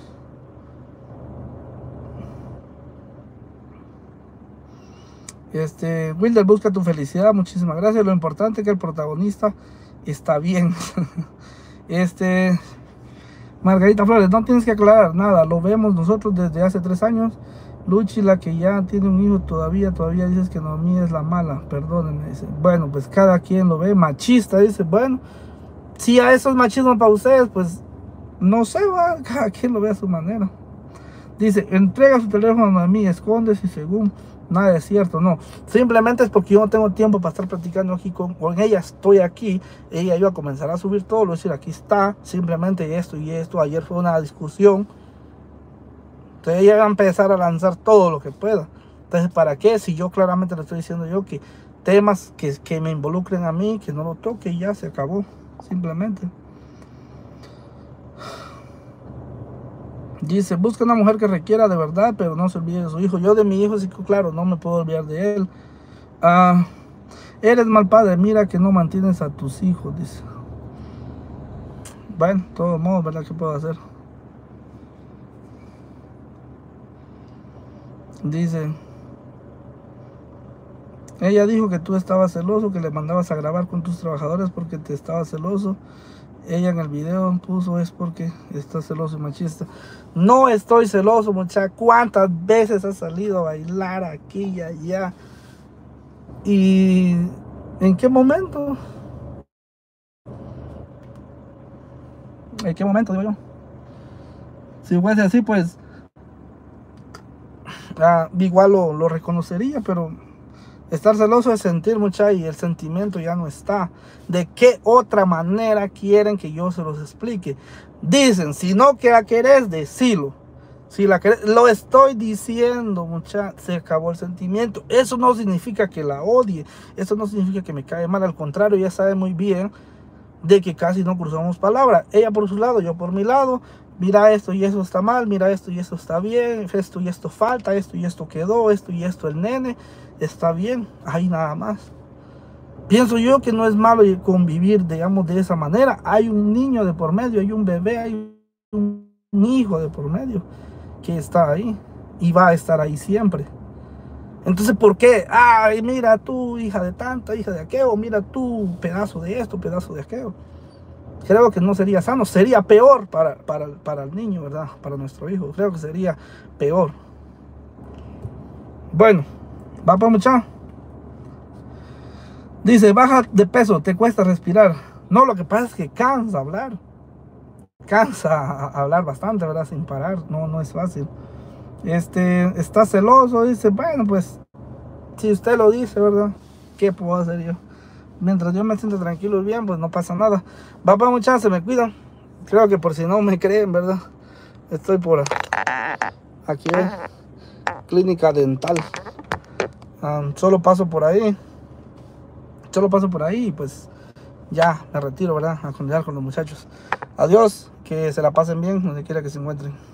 Speaker 1: Este, Wilder, busca tu felicidad, muchísimas gracias. Lo importante es que el protagonista está bien. Este, Margarita Flores, no tienes que aclarar nada, lo vemos nosotros desde hace tres años. Luchi, la que ya tiene un hijo todavía, todavía dices que Noemí es la mala, perdónenme, dice. Bueno, pues cada quien lo ve, machista, dice, bueno, si a esos machismos para ustedes, pues no sé, va, cada quien lo ve a su manera. Dice, entrega su teléfono a mí, escondes y según nada es cierto. No, simplemente es porque yo no tengo tiempo para estar platicando aquí con, con ella. Estoy aquí, ella iba a comenzar a subir todo, lo decir, aquí está, simplemente esto y esto. Ayer fue una discusión, entonces ella va a empezar a lanzar todo lo que pueda. Entonces, ¿para qué? Si yo claramente le estoy diciendo yo que temas que, que me involucren a mí, que no lo toque y ya se acabó, simplemente. Dice, busca una mujer que requiera de verdad, pero no se olvide de su hijo. Yo de mi hijo, sí, claro, no me puedo olvidar de él. Ah, eres mal padre, mira que no mantienes a tus hijos, dice. Bueno, de todos modos, ¿verdad? ¿Qué puedo hacer? Dice, ella dijo que tú estabas celoso, que le mandabas a grabar con tus trabajadores porque te estaba celoso. Ella en el video puso es porque está celoso y machista. No estoy celoso, muchacha. ¿Cuántas veces has salido a bailar aquí y allá? ¿Y en qué momento? ¿En qué momento, digo yo? Si fuese así, pues ah, igual lo, lo reconocería, pero estar celoso es sentir, mucha, y el sentimiento ya no está. ¿De qué otra manera quieren que yo se los explique? Dicen, si no que la querés, decilo. Si la querés, lo estoy diciendo, mucha, se acabó el sentimiento. Eso no significa que la odie, eso no significa que me cae mal, al contrario, ella sabe muy bien de que casi no cruzamos palabras. Ella por su lado, yo por mi lado. Mira, esto y eso está mal, mira, esto y eso está bien, esto y esto falta, esto y esto quedó, esto y esto el nene está bien, ahí nada más. Pienso yo que no es malo convivir, digamos, de esa manera. Hay un niño de por medio, hay un bebé, hay un hijo de por medio que está ahí y va a estar ahí siempre. Entonces, ¿por qué? Ay, mira tú, hija de tanta, hija de aquello, mira tú, pedazo de esto, pedazo de aquello. Creo que no sería sano, sería peor para, para, para el niño, ¿verdad? Para nuestro hijo, creo que sería peor. Bueno, va para mucha. Dice, baja de peso, te cuesta respirar. No, lo que pasa es que cansa hablar. Cansa hablar bastante, ¿verdad? Sin parar, no, no es fácil. Este, está celoso, dice, bueno, pues, si usted lo dice, ¿verdad? ¿Qué puedo hacer yo? Mientras yo me siento tranquilo y bien, pues no pasa nada. Va para mucha, se me cuidan. Creo que por si no me creen, ¿verdad? Estoy por aquí, ¿eh? Clínica dental. Um, solo paso por ahí. Solo paso por ahí y pues ya me retiro, ¿verdad? A continuar con los muchachos. Adiós, que se la pasen bien donde quiera que se encuentren.